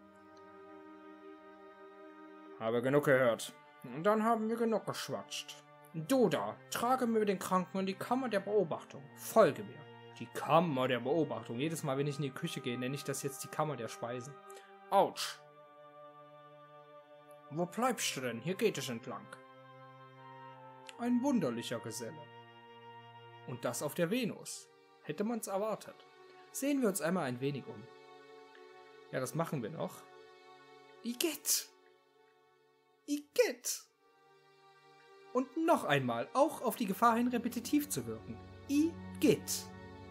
Habe genug gehört. Und dann haben wir genug geschwatscht. Du da, trage mir den Kranken in die Kammer der Beobachtung. Folge mir. Die Kammer der Beobachtung. Jedes Mal, wenn ich in die Küche gehe, nenne ich das jetzt die Kammer der Speisen. Autsch. Wo bleibst du denn? Hier geht es entlang. Ein wunderlicher Geselle. Und das auf der Venus. Hätte man's erwartet. Sehen wir uns einmal ein wenig um. Ja, das machen wir noch. Igitt! Igitt! Und noch einmal, auch auf die Gefahr hin, repetitiv zu wirken. Igitt!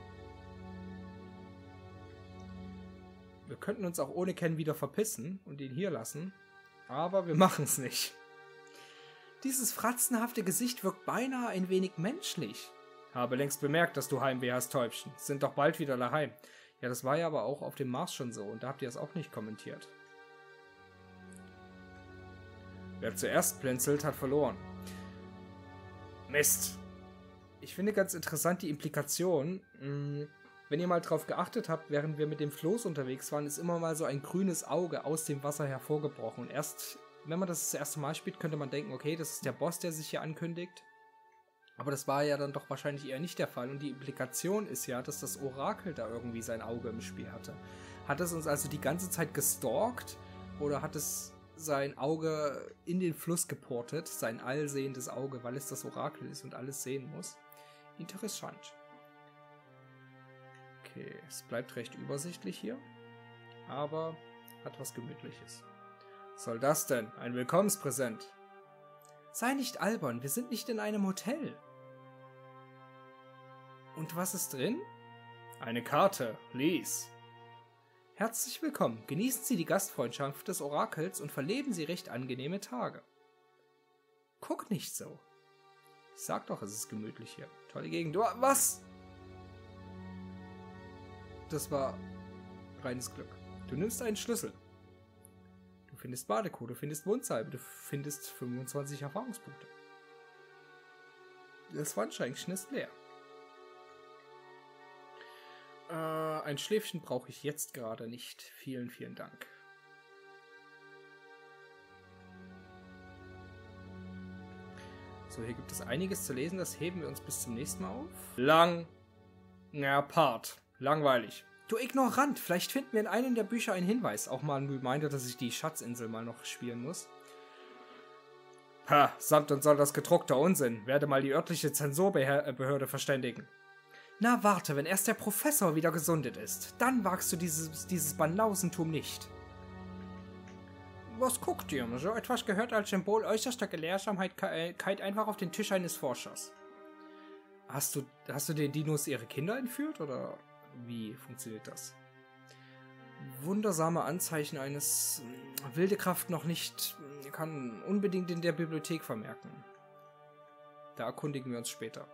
Wir könnten uns auch ohne Ken wieder verpissen und ihn hier lassen, aber wir machen's nicht. Dieses fratzenhafte Gesicht wirkt beinahe ein wenig menschlich. Habe längst bemerkt, dass du Heimweh hast, Täubchen. Sind doch bald wieder daheim. Ja, das war ja aber auch auf dem Mars schon so und da habt ihr es auch nicht kommentiert. Wer zuerst blinzelt, hat verloren. Mist. Ich finde ganz interessant die Implikation. Mh, wenn ihr mal drauf geachtet habt, während wir mit dem Floß unterwegs waren, ist immer mal so ein grünes Auge aus dem Wasser hervorgebrochen. Und erst, wenn man das das erste Mal spielt, könnte man denken, okay, das ist der Boss, der sich hier ankündigt. Aber das war ja dann doch wahrscheinlich eher nicht der Fall. Und die Implikation ist ja, dass das Orakel da irgendwie sein Auge im Spiel hatte. Hat es uns also die ganze Zeit gestalkt? Oder hat es sein Auge in den Fluss geportet? Sein allsehendes Auge, weil es das Orakel ist und alles sehen muss? Interessant. Okay, es bleibt recht übersichtlich hier. Aber hat was Gemütliches. Was soll das denn? Ein Willkommenspräsent. Sei nicht albern, wir sind nicht in einem Hotel. Und was ist drin? Eine Karte, lies. Herzlich willkommen, genießen Sie die Gastfreundschaft des Orakels und verleben Sie recht angenehme Tage. Guck nicht so. Ich sag doch, es ist gemütlich hier. Tolle Gegend. Du, was? Das war reines Glück. Du nimmst einen Schlüssel. Du findest Badeko, du findest Wundsalbe, du findest fünfundzwanzig Erfahrungspunkte. Das Wandschränkchen ist leer. Äh, ein Schläfchen brauche ich jetzt gerade nicht. Vielen, vielen Dank. So, hier gibt es einiges zu lesen. Das heben wir uns bis zum nächsten Mal auf. Langer Part. Langweilig. Du Ignorant, vielleicht finden wir in einem der Bücher einen Hinweis. Auch mal ein Reminder, dass ich die Schatzinsel mal noch spielen muss. Ha, samt und soll das gedruckter Unsinn. Werde mal die örtliche Zensurbehörde verständigen. Na warte, wenn erst der Professor wieder gesundet ist, dann wagst du dieses, dieses Banausentum nicht. Was guckt ihr? So etwas gehört als Symbol äußerster Gelehrsamkeit einfach auf den Tisch eines Forschers. Hast du, hast du den Dinos ihre Kinder entführt, oder wie funktioniert das? Wundersame Anzeichen eines wilde Kraft noch nicht, kann unbedingt in der Bibliothek vermerken. Da erkundigen wir uns später.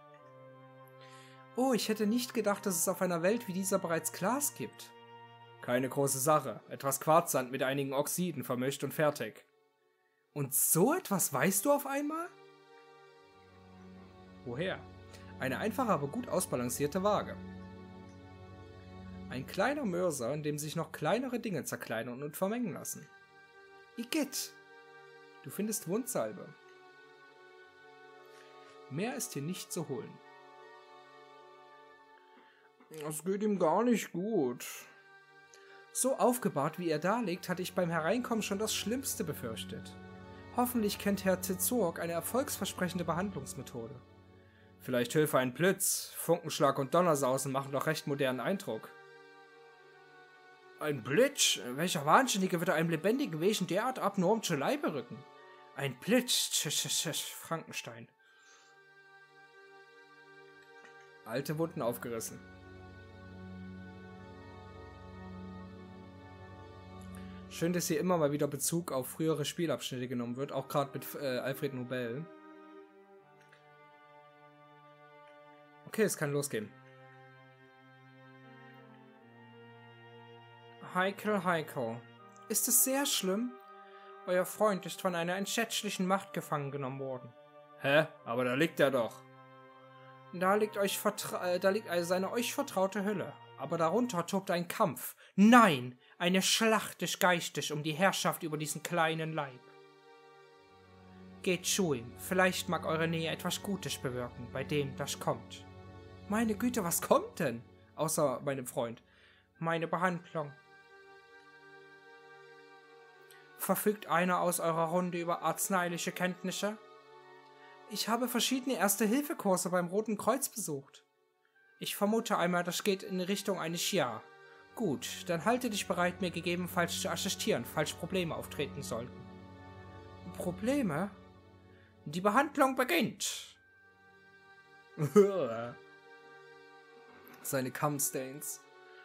Oh, ich hätte nicht gedacht, dass es auf einer Welt wie dieser bereits Glas gibt. Keine große Sache. Etwas Quarzsand mit einigen Oxiden vermischt und fertig. Und so etwas weißt du auf einmal? Woher? Eine einfache, aber gut ausbalancierte Waage. Ein kleiner Mörser, in dem sich noch kleinere Dinge zerkleinern und vermengen lassen. Igitt! Du findest Wundsalbe. Mehr ist hier nicht zu holen. Das geht ihm gar nicht gut. So aufgebahrt, wie er da liegt, hatte ich beim Hereinkommen schon das Schlimmste befürchtet. Hoffentlich kennt Herr Tezorg eine erfolgsversprechende Behandlungsmethode. Vielleicht hilfe ein Blitz. Funkenschlag und Donnersausen machen doch recht modernen Eindruck. Ein Blitz? Welcher Wahnsinnige würde einem lebendigen Wesen derart abnorm zu Leibe rücken? Ein Blitz? Tsch, tsch, tsch, Frankenstein. Alte Wunden aufgerissen. Schön, dass hier immer mal wieder Bezug auf frühere Spielabschnitte genommen wird, auch gerade mit äh, Alfred Nobel. Okay, es kann losgehen. Heikel, Heikel. Ist es sehr schlimm? Euer Freund ist von einer entsetzlichen Macht gefangen genommen worden. Hä? Aber da liegt er doch. Da liegt, euch vertra äh, da liegt also seine euch vertraute Hülle. Aber darunter tobt ein Kampf. Nein, eine Schlacht des Geistes um die Herrschaft über diesen kleinen Leib. Geht zu ihm. Vielleicht mag eure Nähe etwas Gutes bewirken, bei dem das kommt. Meine Güte, was kommt denn? Außer meinem Freund. Meine Behandlung. Verfügt einer aus eurer Runde über arzneiliche Kenntnisse? Ich habe verschiedene Erste-Hilfe-Kurse beim Roten Kreuz besucht. Ich vermute einmal, das geht in Richtung eines Ja. Gut, dann halte dich bereit, mir gegebenenfalls zu assistieren, falls Probleme auftreten sollten. Probleme? Die Behandlung beginnt. Seine Cum-Stains.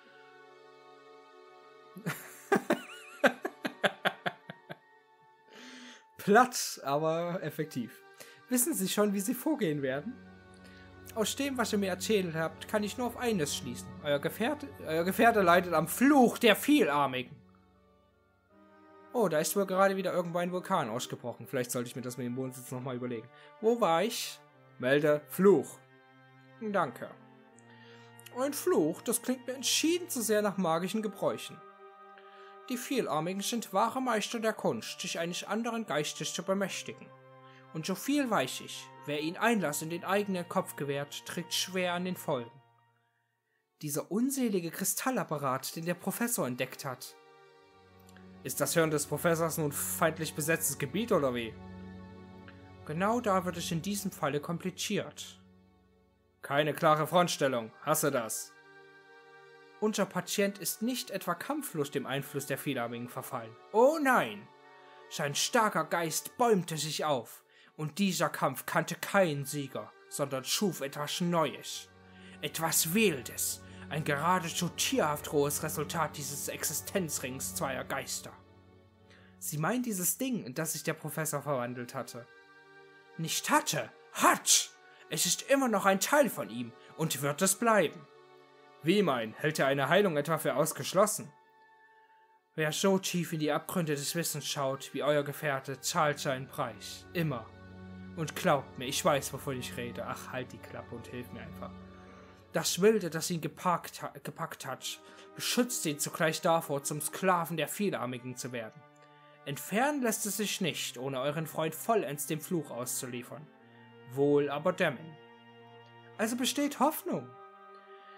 Platt, aber effektiv. Wissen Sie schon, wie Sie vorgehen werden? Aus dem, was ihr mir erzählt habt, kann ich nur auf eines schließen. Euer Gefährte, euer Gefährte leidet am Fluch der Vielarmigen. Oh, da ist wohl gerade wieder irgendwo ein Vulkan ausgebrochen. Vielleicht sollte ich mir das mit dem Wohnsitz nochmal überlegen. Wo war ich? Melde Fluch. Danke. Ein Fluch, das klingt mir entschieden zu sehr nach magischen Gebräuchen. Die Vielarmigen sind wahre Meister der Kunst, sich eines anderen Geistes zu bemächtigen. Und so viel weiß ich, wer ihnen Einlass in den eigenen Kopf gewährt, trägt schwer an den Folgen. Dieser unselige Kristallapparat, den der Professor entdeckt hat. Ist das Hirn des Professors nun feindlich besetztes Gebiet oder wie? Genau da wird es in diesem Falle kompliziert. Keine klare Frontstellung, hasse das. Unser Patient ist nicht etwa kampflos dem Einfluss der Vielarmigen verfallen. Oh nein! Sein starker Geist bäumte sich auf, und dieser Kampf kannte keinen Sieger, sondern schuf etwas Neues. Etwas Wildes, ein geradezu tierhaft rohes Resultat dieses Existenzrings zweier Geister. Sie meinen dieses Ding, in das sich der Professor verwandelt hatte? Nicht hatte, hat! Es ist immer noch ein Teil von ihm und wird es bleiben. Wie mein, hält er eine Heilung etwa für ausgeschlossen? Wer so tief in die Abgründe des Wissens schaut, wie euer Gefährte, zahlt seinen Preis. Immer. Und glaubt mir, ich weiß, wovon ich rede. Ach, halt die Klappe und hilf mir einfach. Das Wilde, das ihn gepackt, ha gepackt hat, beschützt ihn zugleich davor, zum Sklaven der Vielarmigen zu werden. Entfernen lässt es sich nicht, ohne euren Freund vollends dem Fluch auszuliefern. Wohl aber dämmen. Also besteht Hoffnung.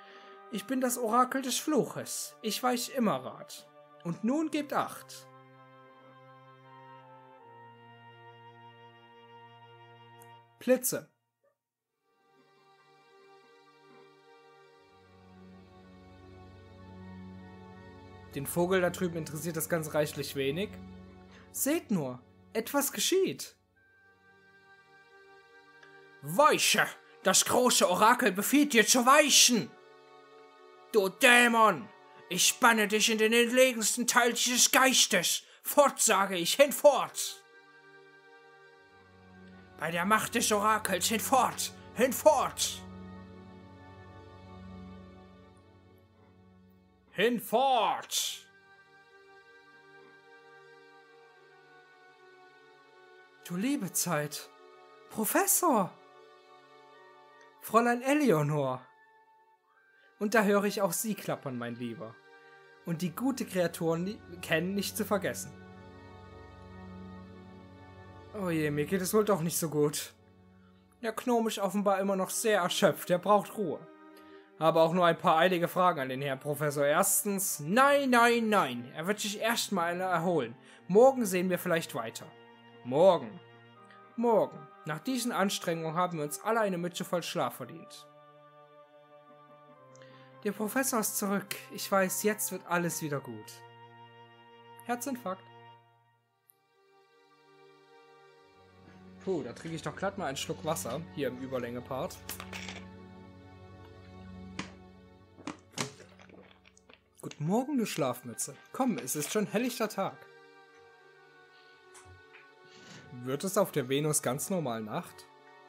Ich bin das Orakel des Fluches. Ich weich immer Rat. Und nun gebt Acht. Blitze. Den Vogel da drüben interessiert das ganz reichlich wenig. Seht nur, etwas geschieht. Weiche! Das große Orakel befiehlt dir zu weichen! Du Dämon! Ich spanne dich in den entlegensten Teil dieses Geistes! Fort, sage ich, hinfort! Bei der Macht des Orakels hinfort! Hinfort! Hinfort! Du liebe Zeit! Professor! Fräulein Eleonor! Und da höre ich auch Sie klappern, mein Lieber. Und die gute Kreaturen kennen nicht zu vergessen. Oh je, mir geht es wohl doch nicht so gut. Der Gnome ist offenbar immer noch sehr erschöpft, er braucht Ruhe. Habe auch nur ein paar eilige Fragen an den Herrn Professor. Erstens, nein, nein, nein, er wird sich erstmal erholen. Morgen sehen wir vielleicht weiter. Morgen. Morgen. Nach diesen Anstrengungen haben wir uns alle eine Mütze voll Schlaf verdient. Der Professor ist zurück. Ich weiß, jetzt wird alles wieder gut. Herzinfarkt. Puh, da trinke ich doch glatt mal einen Schluck Wasser, hier im Überlänge-Part. Guten Morgen, du Schlafmütze. Komm, es ist schon helllichter Tag. Wird es auf der Venus ganz normal Nacht?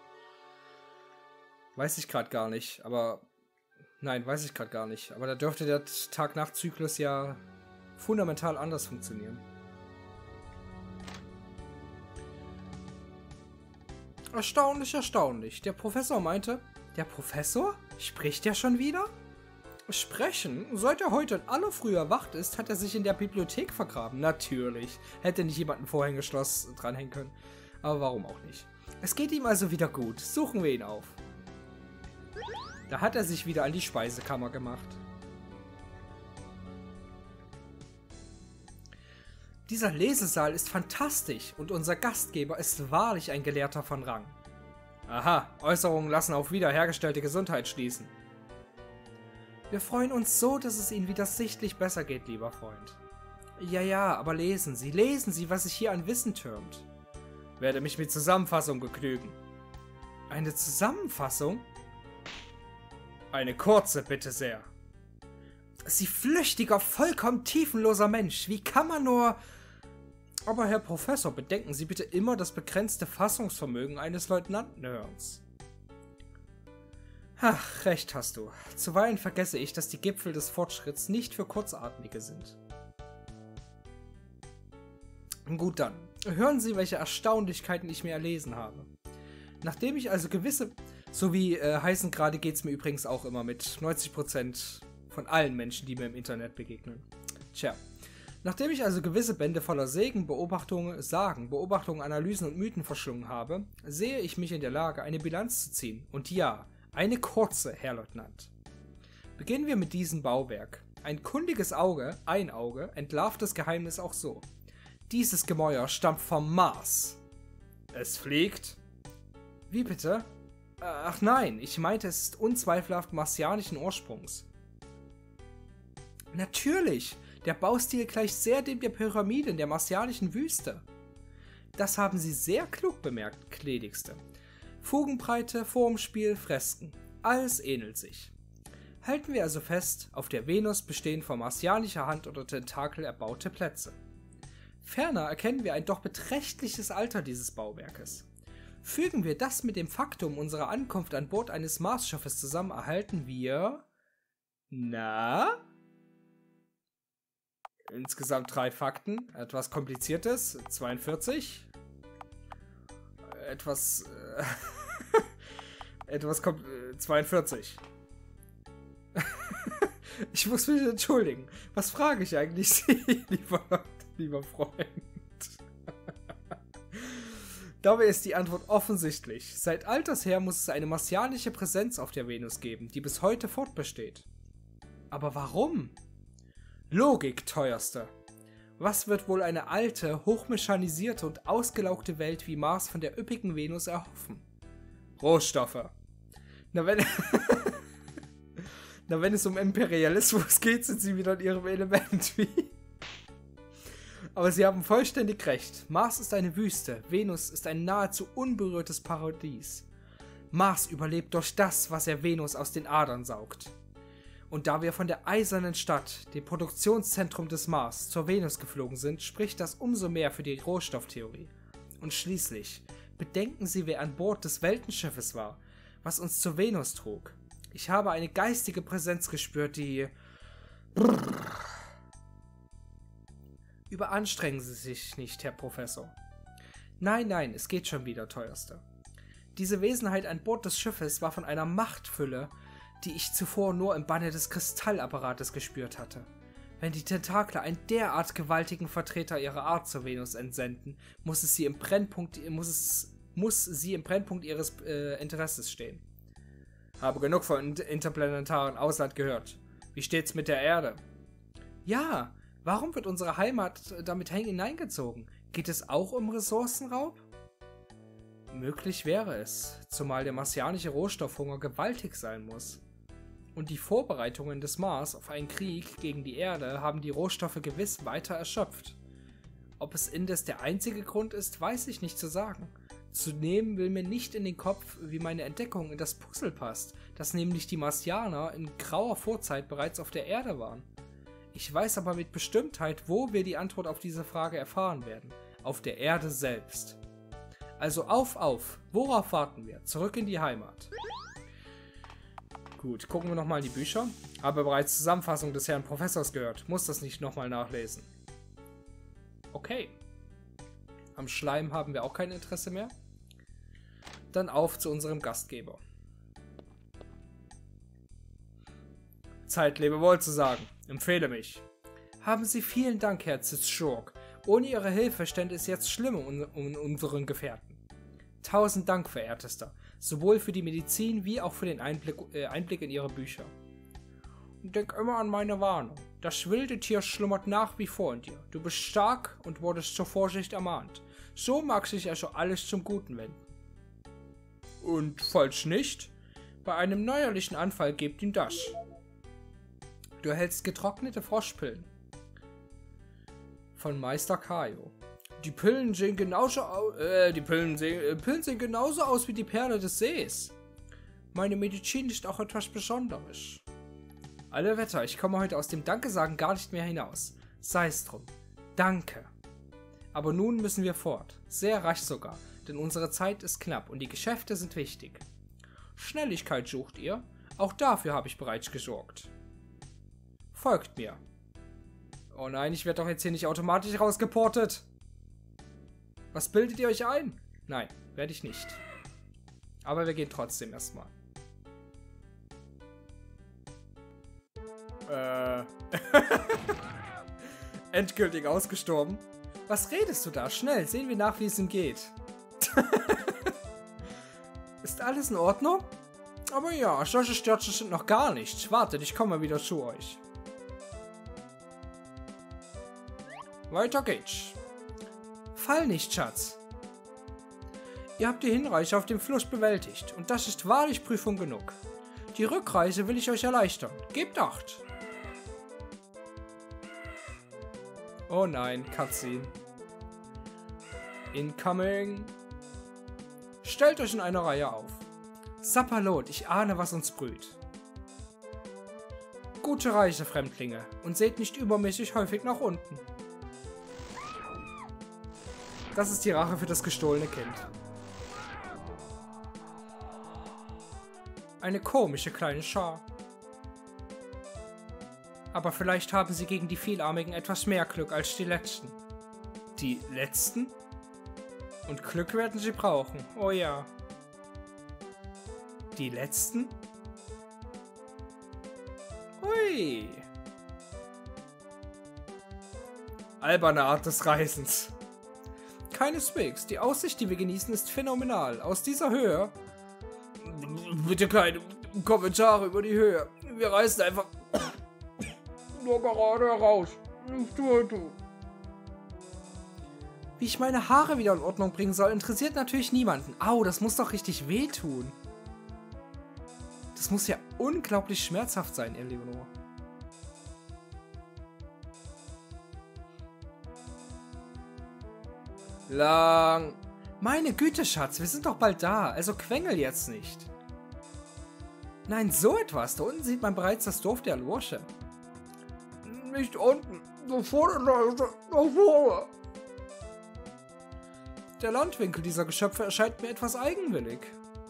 Weiß ich gerade gar nicht, aber... Nein, weiß ich gerade gar nicht. Aber da dürfte der Tag-Nacht-Zyklus ja fundamental anders funktionieren. Erstaunlich, erstaunlich. Der Professor meinte... Der Professor? Spricht er schon wieder? Sprechen? Seit er heute in aller Früh erwacht ist, hat er sich in der Bibliothek vergraben. Natürlich. Hätte nicht jemand ein Vorhängeschloss dranhängen können. Aber warum auch nicht. Es geht ihm also wieder gut. Suchen wir ihn auf. Da hat er sich wieder an die Speisekammer gemacht. Dieser Lesesaal ist fantastisch und unser Gastgeber ist wahrlich ein Gelehrter von Rang. Aha, Äußerungen lassen auf wiederhergestellte Gesundheit schließen. Wir freuen uns so, dass es Ihnen wieder sichtlich besser geht, lieber Freund. Ja, ja, aber lesen Sie, lesen Sie, was sich hier an Wissen türmt. Werde mich mit Zusammenfassung begnügen. Eine Zusammenfassung? Eine kurze, bitte sehr. Sie flüchtiger, vollkommen tiefenloser Mensch, wie kann man nur... Aber Herr Professor, bedenken Sie bitte immer das begrenzte Fassungsvermögen eines Leutnantenhirns. Ach, recht hast du. Zuweilen vergesse ich, dass die Gipfel des Fortschritts nicht für Kurzatmige sind. Gut dann, hören Sie, welche Erstaunlichkeiten ich mir erlesen habe. Nachdem ich also gewisse... So wie äh, heißen gerade geht's mir übrigens auch immer mit neunzig Prozent von allen Menschen, die mir im Internet begegnen. Tja, nachdem ich also gewisse Bände voller Segen, Beobachtungen, Sagen, Beobachtungen, Analysen und Mythen verschlungen habe, sehe ich mich in der Lage, eine Bilanz zu ziehen. Und ja, eine kurze, Herr Leutnant. Beginnen wir mit diesem Bauwerk. Ein kundiges Auge, ein Auge, entlarvt das Geheimnis auch so. Dieses Gemäuer stammt vom Mars. Es fliegt? Wie bitte? Ach nein, ich meinte, es ist unzweifelhaft martianischen Ursprungs. Natürlich, der Baustil gleicht sehr dem der Pyramide in der martianischen Wüste. Das haben Sie sehr klug bemerkt, gnädigste. Fugenbreite, Formspiel, Fresken, alles ähnelt sich. Halten wir also fest, auf der Venus bestehen von martianischer Hand oder Tentakel erbaute Plätze. Ferner erkennen wir ein doch beträchtliches Alter dieses Bauwerkes. Fügen wir das mit dem Faktum unserer Ankunft an Bord eines Marsschiffes zusammen, erhalten wir... Na? Insgesamt drei Fakten. Etwas Kompliziertes, zweiundvierzig. Etwas... Äh, etwas kom äh, zweiundvierzig. Ich muss mich entschuldigen. Was frage ich eigentlich Sie, lieber, lieber Freund? Dabei ist die Antwort offensichtlich. Seit alters her muss es eine martianische Präsenz auf der Venus geben, die bis heute fortbesteht. Aber warum? Logik, teuerster. Was wird wohl eine alte, hochmechanisierte und ausgelaugte Welt wie Mars von der üppigen Venus erhoffen? Rohstoffe. Na wenn, Na, wenn es um Imperialismus geht, sind sie wieder in ihrem Element. Wie? Aber sie haben vollständig recht. Mars ist eine Wüste, Venus ist ein nahezu unberührtes Paradies. Mars überlebt durch das, was er Venus aus den Adern saugt. Und da wir von der eisernen Stadt, dem Produktionszentrum des Mars, zur Venus geflogen sind, spricht das umso mehr für die Rohstofftheorie. Und schließlich, bedenken Sie, wer an Bord des Weltenschiffes war, was uns zur Venus trug. Ich habe eine geistige Präsenz gespürt, die... Überanstrengen Sie sich nicht, Herr Professor. Nein, nein, es geht schon wieder, teuerster. Diese Wesenheit an Bord des Schiffes war von einer Machtfülle, die ich zuvor nur im Banne des Kristallapparates gespürt hatte. Wenn die Tentakler einen derart gewaltigen Vertreter ihrer Art zur Venus entsenden, muss es sie im Brennpunkt, muss es, muss sie im Brennpunkt ihres äh, Interesses stehen. Habe genug von interplanetaren Ausland gehört. Wie steht's mit der Erde? Ja, warum wird unsere Heimat damit hineingezogen? Geht es auch um Ressourcenraub? Möglich wäre es, zumal der marsianische Rohstoffhunger gewaltig sein muss. Und die Vorbereitungen des Mars auf einen Krieg gegen die Erde haben die Rohstoffe gewiss weiter erschöpft. Ob es indes der einzige Grund ist, weiß ich nicht zu sagen. Zudem will mir nicht in den Kopf, wie meine Entdeckung in das Puzzle passt, dass nämlich die Marsianer in grauer Vorzeit bereits auf der Erde waren. Ich weiß aber mit Bestimmtheit, wo wir die Antwort auf diese Frage erfahren werden. Auf der Erde selbst. Also auf, auf. Worauf warten wir? Zurück in die Heimat. Gut, gucken wir nochmal in die Bücher. Aber bereits Zusammenfassung des Herrn Professors gehört. Muss das nicht nochmal nachlesen. Okay. Am Schleim haben wir auch kein Interesse mehr. Dann auf zu unserem Gastgeber. Zeit, Lebewohl zu sagen. Empfehle mich. Haben Sie vielen Dank, Herr Zitschurk. Ohne Ihre Hilfe stände es jetzt schlimm um, um unseren Gefährten. Tausend Dank, Verehrtester. Sowohl für die Medizin wie auch für den Einblick, äh, Einblick in Ihre Bücher. Denk immer an meine Warnung. Das wilde Tier schlummert nach wie vor in dir. Du bist stark und wurdest zur Vorsicht ermahnt. So mag sich also alles zum Guten wenden. Und falls nicht, bei einem neuerlichen Anfall gebt ihm das. Du erhältst getrocknete Froschpillen. Von Meister Kaio. Die Pillen sehen genauso aus, äh, die Pillen sehen, äh, Pillen sehen genauso aus wie die Perle des Sees. Meine Medizin ist auch etwas Besonderes. Alle Wetter, ich komme heute aus dem Danke-Sagen gar nicht mehr hinaus. Sei es drum. Danke. Aber nun müssen wir fort. Sehr rasch sogar, denn unsere Zeit ist knapp und die Geschäfte sind wichtig. Schnelligkeit sucht ihr? Auch dafür habe ich bereits gesorgt. Folgt mir. Oh nein, ich werde doch jetzt hier nicht automatisch rausgeportet. Was bildet ihr euch ein? Nein, werde ich nicht. Aber wir gehen trotzdem erstmal. Äh. Endgültig ausgestorben. Was redest du da? Schnell, sehen wir nach, wie es ihm geht. Ist alles in Ordnung? Aber ja, solche Stürze sind noch gar nichts. Wartet, ich komme wieder zu euch. Weiter geht's. Fall nicht, Schatz. Ihr habt die Hinreise auf dem Fluss bewältigt und das ist wahrlich Prüfung genug. Die Rückreise will ich euch erleichtern. Gebt Acht. Oh nein, Cutscene. Incoming. Stellt euch in einer Reihe auf. Sapperlot, ich ahne, was uns brüht. Gute Reise, Fremdlinge, und seht nicht übermäßig häufig nach unten. Das ist die Rache für das gestohlene Kind. Eine komische kleine Schar. Aber vielleicht haben sie gegen die Vielarmigen etwas mehr Glück als die Letzten. Die Letzten? Und Glück werden sie brauchen, oh ja. Die Letzten? Hui. Alberne Art des Reisens. Keineswegs. Die Aussicht, die wir genießen, ist phänomenal. Aus dieser Höhe... Bitte keine Kommentare über die Höhe. Wir reisen einfach nur gerade heraus. Nicht weiter. Wie ich meine Haare wieder in Ordnung bringen soll, interessiert natürlich niemanden. Au, das muss doch richtig wehtun. Das muss ja unglaublich schmerzhaft sein, Eleonore. Lang. Meine Güte, Schatz, wir sind doch bald da, also quengel jetzt nicht. Nein, so etwas. Da unten sieht man bereits das Dorf der Lurche. Nicht unten, da vorne, da vorne. Der Landwinkel dieser Geschöpfe erscheint mir etwas eigenwillig.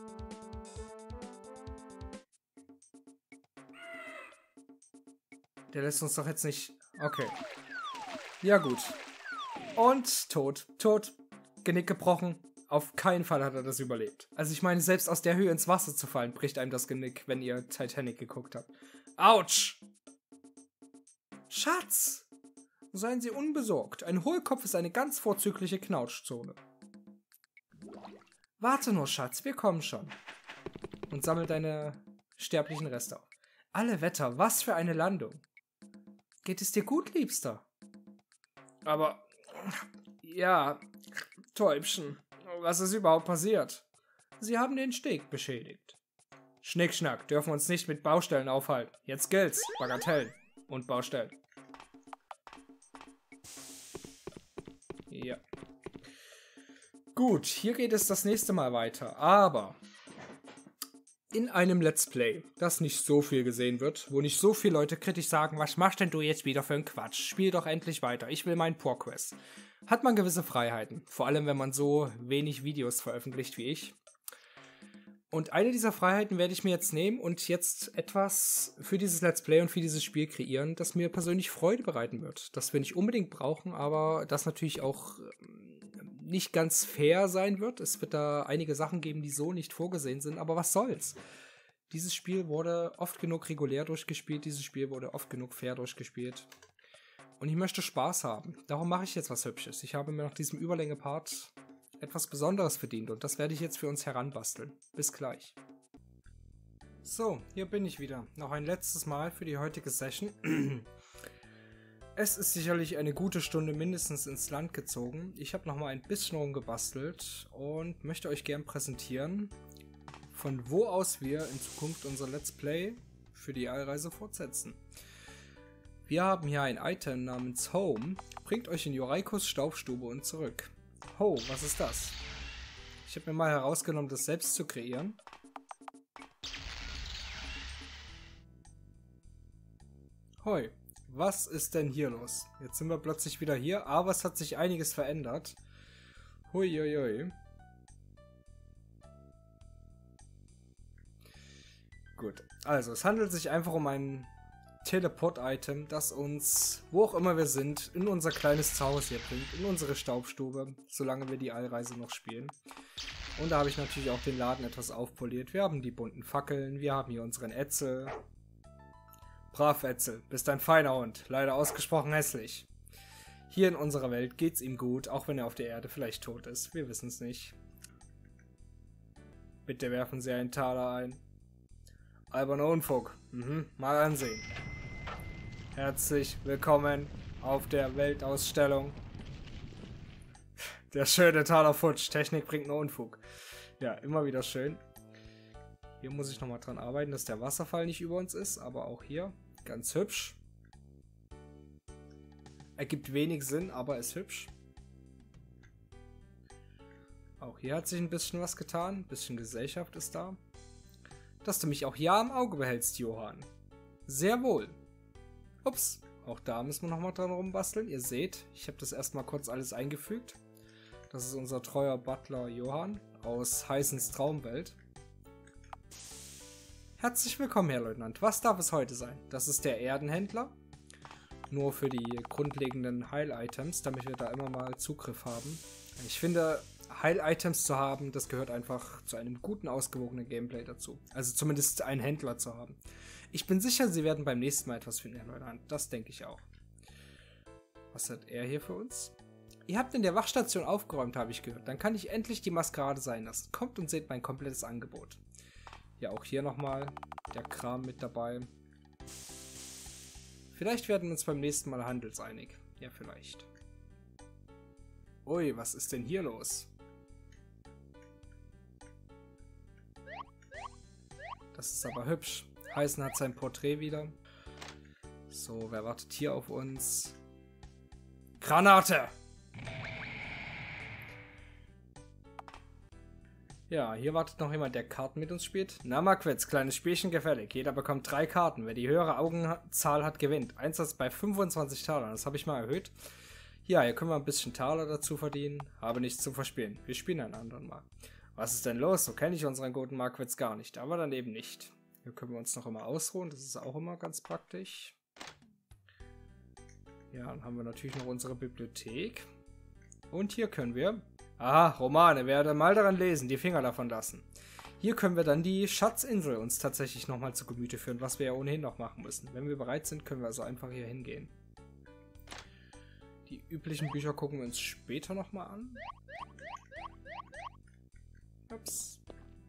Der lässt uns doch jetzt nicht... Okay. Ja gut. Und tot. Tot. Genick gebrochen. Auf keinen Fall hat er das überlebt. Also ich meine, selbst aus der Höhe ins Wasser zu fallen, bricht einem das Genick, wenn ihr Titanic geguckt habt. Autsch! Schatz! Seien Sie unbesorgt. Ein Hohlkopf ist eine ganz vorzügliche Knautschzone. Warte nur, Schatz, wir kommen schon. Und sammel deine sterblichen Reste auf. Alle Wetter, was für eine Landung. Geht es dir gut, Liebster? Aber, ja, Täubchen, was ist überhaupt passiert? Sie haben den Steg beschädigt. Schnickschnack, dürfen uns nicht mit Baustellen aufhalten. Jetzt gilt's, Bagatellen und Baustellen. Ja. Gut, hier geht es das nächste Mal weiter, aber in einem Let's Play, das nicht so viel gesehen wird, wo nicht so viele Leute kritisch sagen, was machst denn du jetzt wieder für einen Quatsch? Spiel doch endlich weiter, ich will meinen PoreQuest. Hat man gewisse Freiheiten, vor allem wenn man so wenig Videos veröffentlicht wie ich. Und eine dieser Freiheiten werde ich mir jetzt nehmen und jetzt etwas für dieses Let's Play und für dieses Spiel kreieren, das mir persönlich Freude bereiten wird. Das wir nicht unbedingt brauchen, aber das natürlich auch nicht ganz fair sein wird. Es wird da einige Sachen geben, die so nicht vorgesehen sind, aber was soll's? Dieses Spiel wurde oft genug regulär durchgespielt, dieses Spiel wurde oft genug fair durchgespielt. Und ich möchte Spaß haben. Darum mache ich jetzt was Hübsches. Ich habe mir nach diesem Überlänge-Part etwas Besonderes verdient und das werde ich jetzt für uns heranbasteln. Bis gleich. So, hier bin ich wieder. Noch ein letztes Mal für die heutige Session. Es ist sicherlich eine gute Stunde mindestens ins Land gezogen. Ich habe noch mal ein bisschen rumgebastelt und möchte euch gern präsentieren, von wo aus wir in Zukunft unser Let's Play für die Allreise fortsetzen. Wir haben hier ein Item namens Home, bringt euch in Joraikos Staubstube und zurück. Ho, was ist das? Ich habe mir mal herausgenommen, das selbst zu kreieren. Hoi, was ist denn hier los? Jetzt sind wir plötzlich wieder hier, aber es hat sich einiges verändert. Huiuiui. Gut, also es handelt sich einfach um ein Teleport-Item, das uns, wo auch immer wir sind, in unser kleines Zuhause hier bringt, in unsere Staubstube, solange wir die Allreise noch spielen. Und da habe ich natürlich auch den Laden etwas aufpoliert. Wir haben die bunten Fackeln, wir haben hier unseren Ätzel. Brav, Ätzel, bist ein feiner Hund, leider ausgesprochen hässlich. Hier in unserer Welt geht's ihm gut, auch wenn er auf der Erde vielleicht tot ist. Wir wissen es nicht. Bitte werfen Sie einen Taler ein. Alberner Unfug. Mhm, mal ansehen. Herzlich willkommen auf der Weltausstellung. Der schöne Taler Futsch. Technik bringt nur Unfug. Ja, immer wieder schön. Hier muss ich nochmal dran arbeiten, dass der Wasserfall nicht über uns ist, aber auch hier ganz hübsch. Ergibt wenig Sinn, aber ist hübsch. Auch hier hat sich ein bisschen was getan. Ein bisschen Gesellschaft ist da. Dass du mich auch ja im Auge behältst, Johann. Sehr wohl. Ups, auch da müssen wir nochmal dran rumbasteln. Ihr seht, ich habe das erstmal kurz alles eingefügt. Das ist unser treuer Butler Johann aus Heißens Traumwelt. Herzlich willkommen, Herr Leutnant. Was darf es heute sein? Das ist der Erdenhändler. Nur für die grundlegenden Heil-Items, damit wir da immer mal Zugriff haben. Ich finde, Heil-Items zu haben, das gehört einfach zu einem guten, ausgewogenen Gameplay dazu. Also zumindest einen Händler zu haben. Ich bin sicher, Sie werden beim nächsten Mal etwas finden, Herr Leutnant. Das denke ich auch. Was hat er hier für uns? Ihr habt in der Wachstation aufgeräumt, habe ich gehört. Dann kann ich endlich die Maskerade sein lassen. Kommt und seht mein komplettes Angebot. Ja, auch hier nochmal der Kram mit dabei. Vielleicht werden wir uns beim nächsten Mal handelseinig. Ja, vielleicht. Ui, was ist denn hier los? Das ist aber hübsch. Heißen hat sein Porträt wieder. So, wer wartet hier auf uns? Granate! Ja, hier wartet noch jemand, der Karten mit uns spielt. Na, Marquitz, kleines Spielchen gefällig. Jeder bekommt drei Karten. Wer die höhere Augenzahl hat, gewinnt. Einsatz bei fünfundzwanzig Talern. Das habe ich mal erhöht. Ja, hier können wir ein bisschen Taler dazu verdienen. Habe nichts zu verspielen. Wir spielen einen anderen Mal. Was ist denn los? So kenne ich unseren guten Marquitz gar nicht. Aber dann eben nicht. Hier können wir uns noch immer ausruhen. Das ist auch immer ganz praktisch. Ja, dann haben wir natürlich noch unsere Bibliothek. Und hier können wir... Aha, Romane, werde mal daran lesen, die Finger davon lassen. Hier können wir dann die Schatzinsel uns tatsächlich nochmal zu Gemüte führen, was wir ja ohnehin noch machen müssen. Wenn wir bereit sind, können wir also einfach hier hingehen. Die üblichen Bücher gucken wir uns später nochmal an. Ups.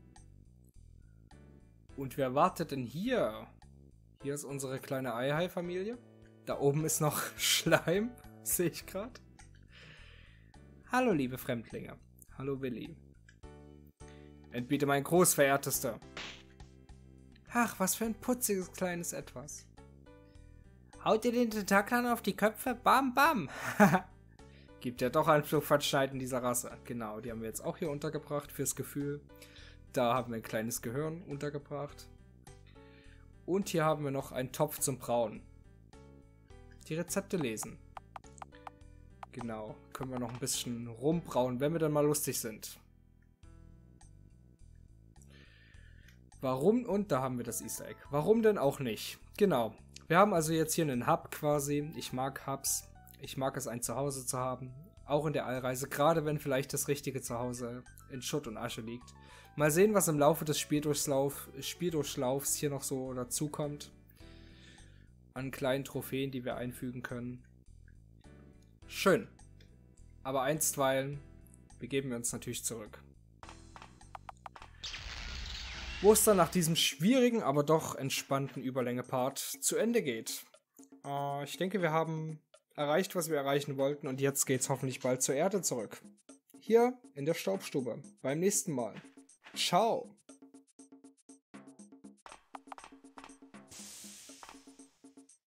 Und wer wartet denn hier? Hier ist unsere kleine Eihai-Familie. Da oben ist noch Schleim, sehe ich gerade. Hallo, liebe Fremdlinge. Hallo, Willi. Entbiete mein Gruß, verehrtester. Ach, was für ein putziges kleines Etwas. Haut ihr den Tentaklern auf die Köpfe? Bam, bam. Gibt ja doch ein Fluchtverschneid in dieser Rasse. Genau, die haben wir jetzt auch hier untergebracht fürs Gefühl. Da haben wir ein kleines Gehirn untergebracht. Und hier haben wir noch einen Topf zum Brauen. Die Rezepte lesen. Genau, können wir noch ein bisschen rumbrauen, wenn wir dann mal lustig sind. Warum? Und da haben wir das Easter Egg. Warum denn auch nicht? Genau. Wir haben also jetzt hier einen Hub quasi. Ich mag Hubs. Ich mag es, ein Zuhause zu haben. Auch in der Allreise. Gerade wenn vielleicht das richtige Zuhause in Schutt und Asche liegt. Mal sehen, was im Laufe des Spieldurchlauf, Spieldurchlaufs hier noch so dazukommt. An kleinen Trophäen, die wir einfügen können. Schön. Aber einstweilen begeben wir uns natürlich zurück. Wo es dann nach diesem schwierigen, aber doch entspannten Überlänge-Part zu Ende geht. Äh, ich denke, wir haben erreicht, was wir erreichen wollten. Und jetzt geht's hoffentlich bald zur Erde zurück. Hier in der Staubstube. Beim nächsten Mal. Ciao.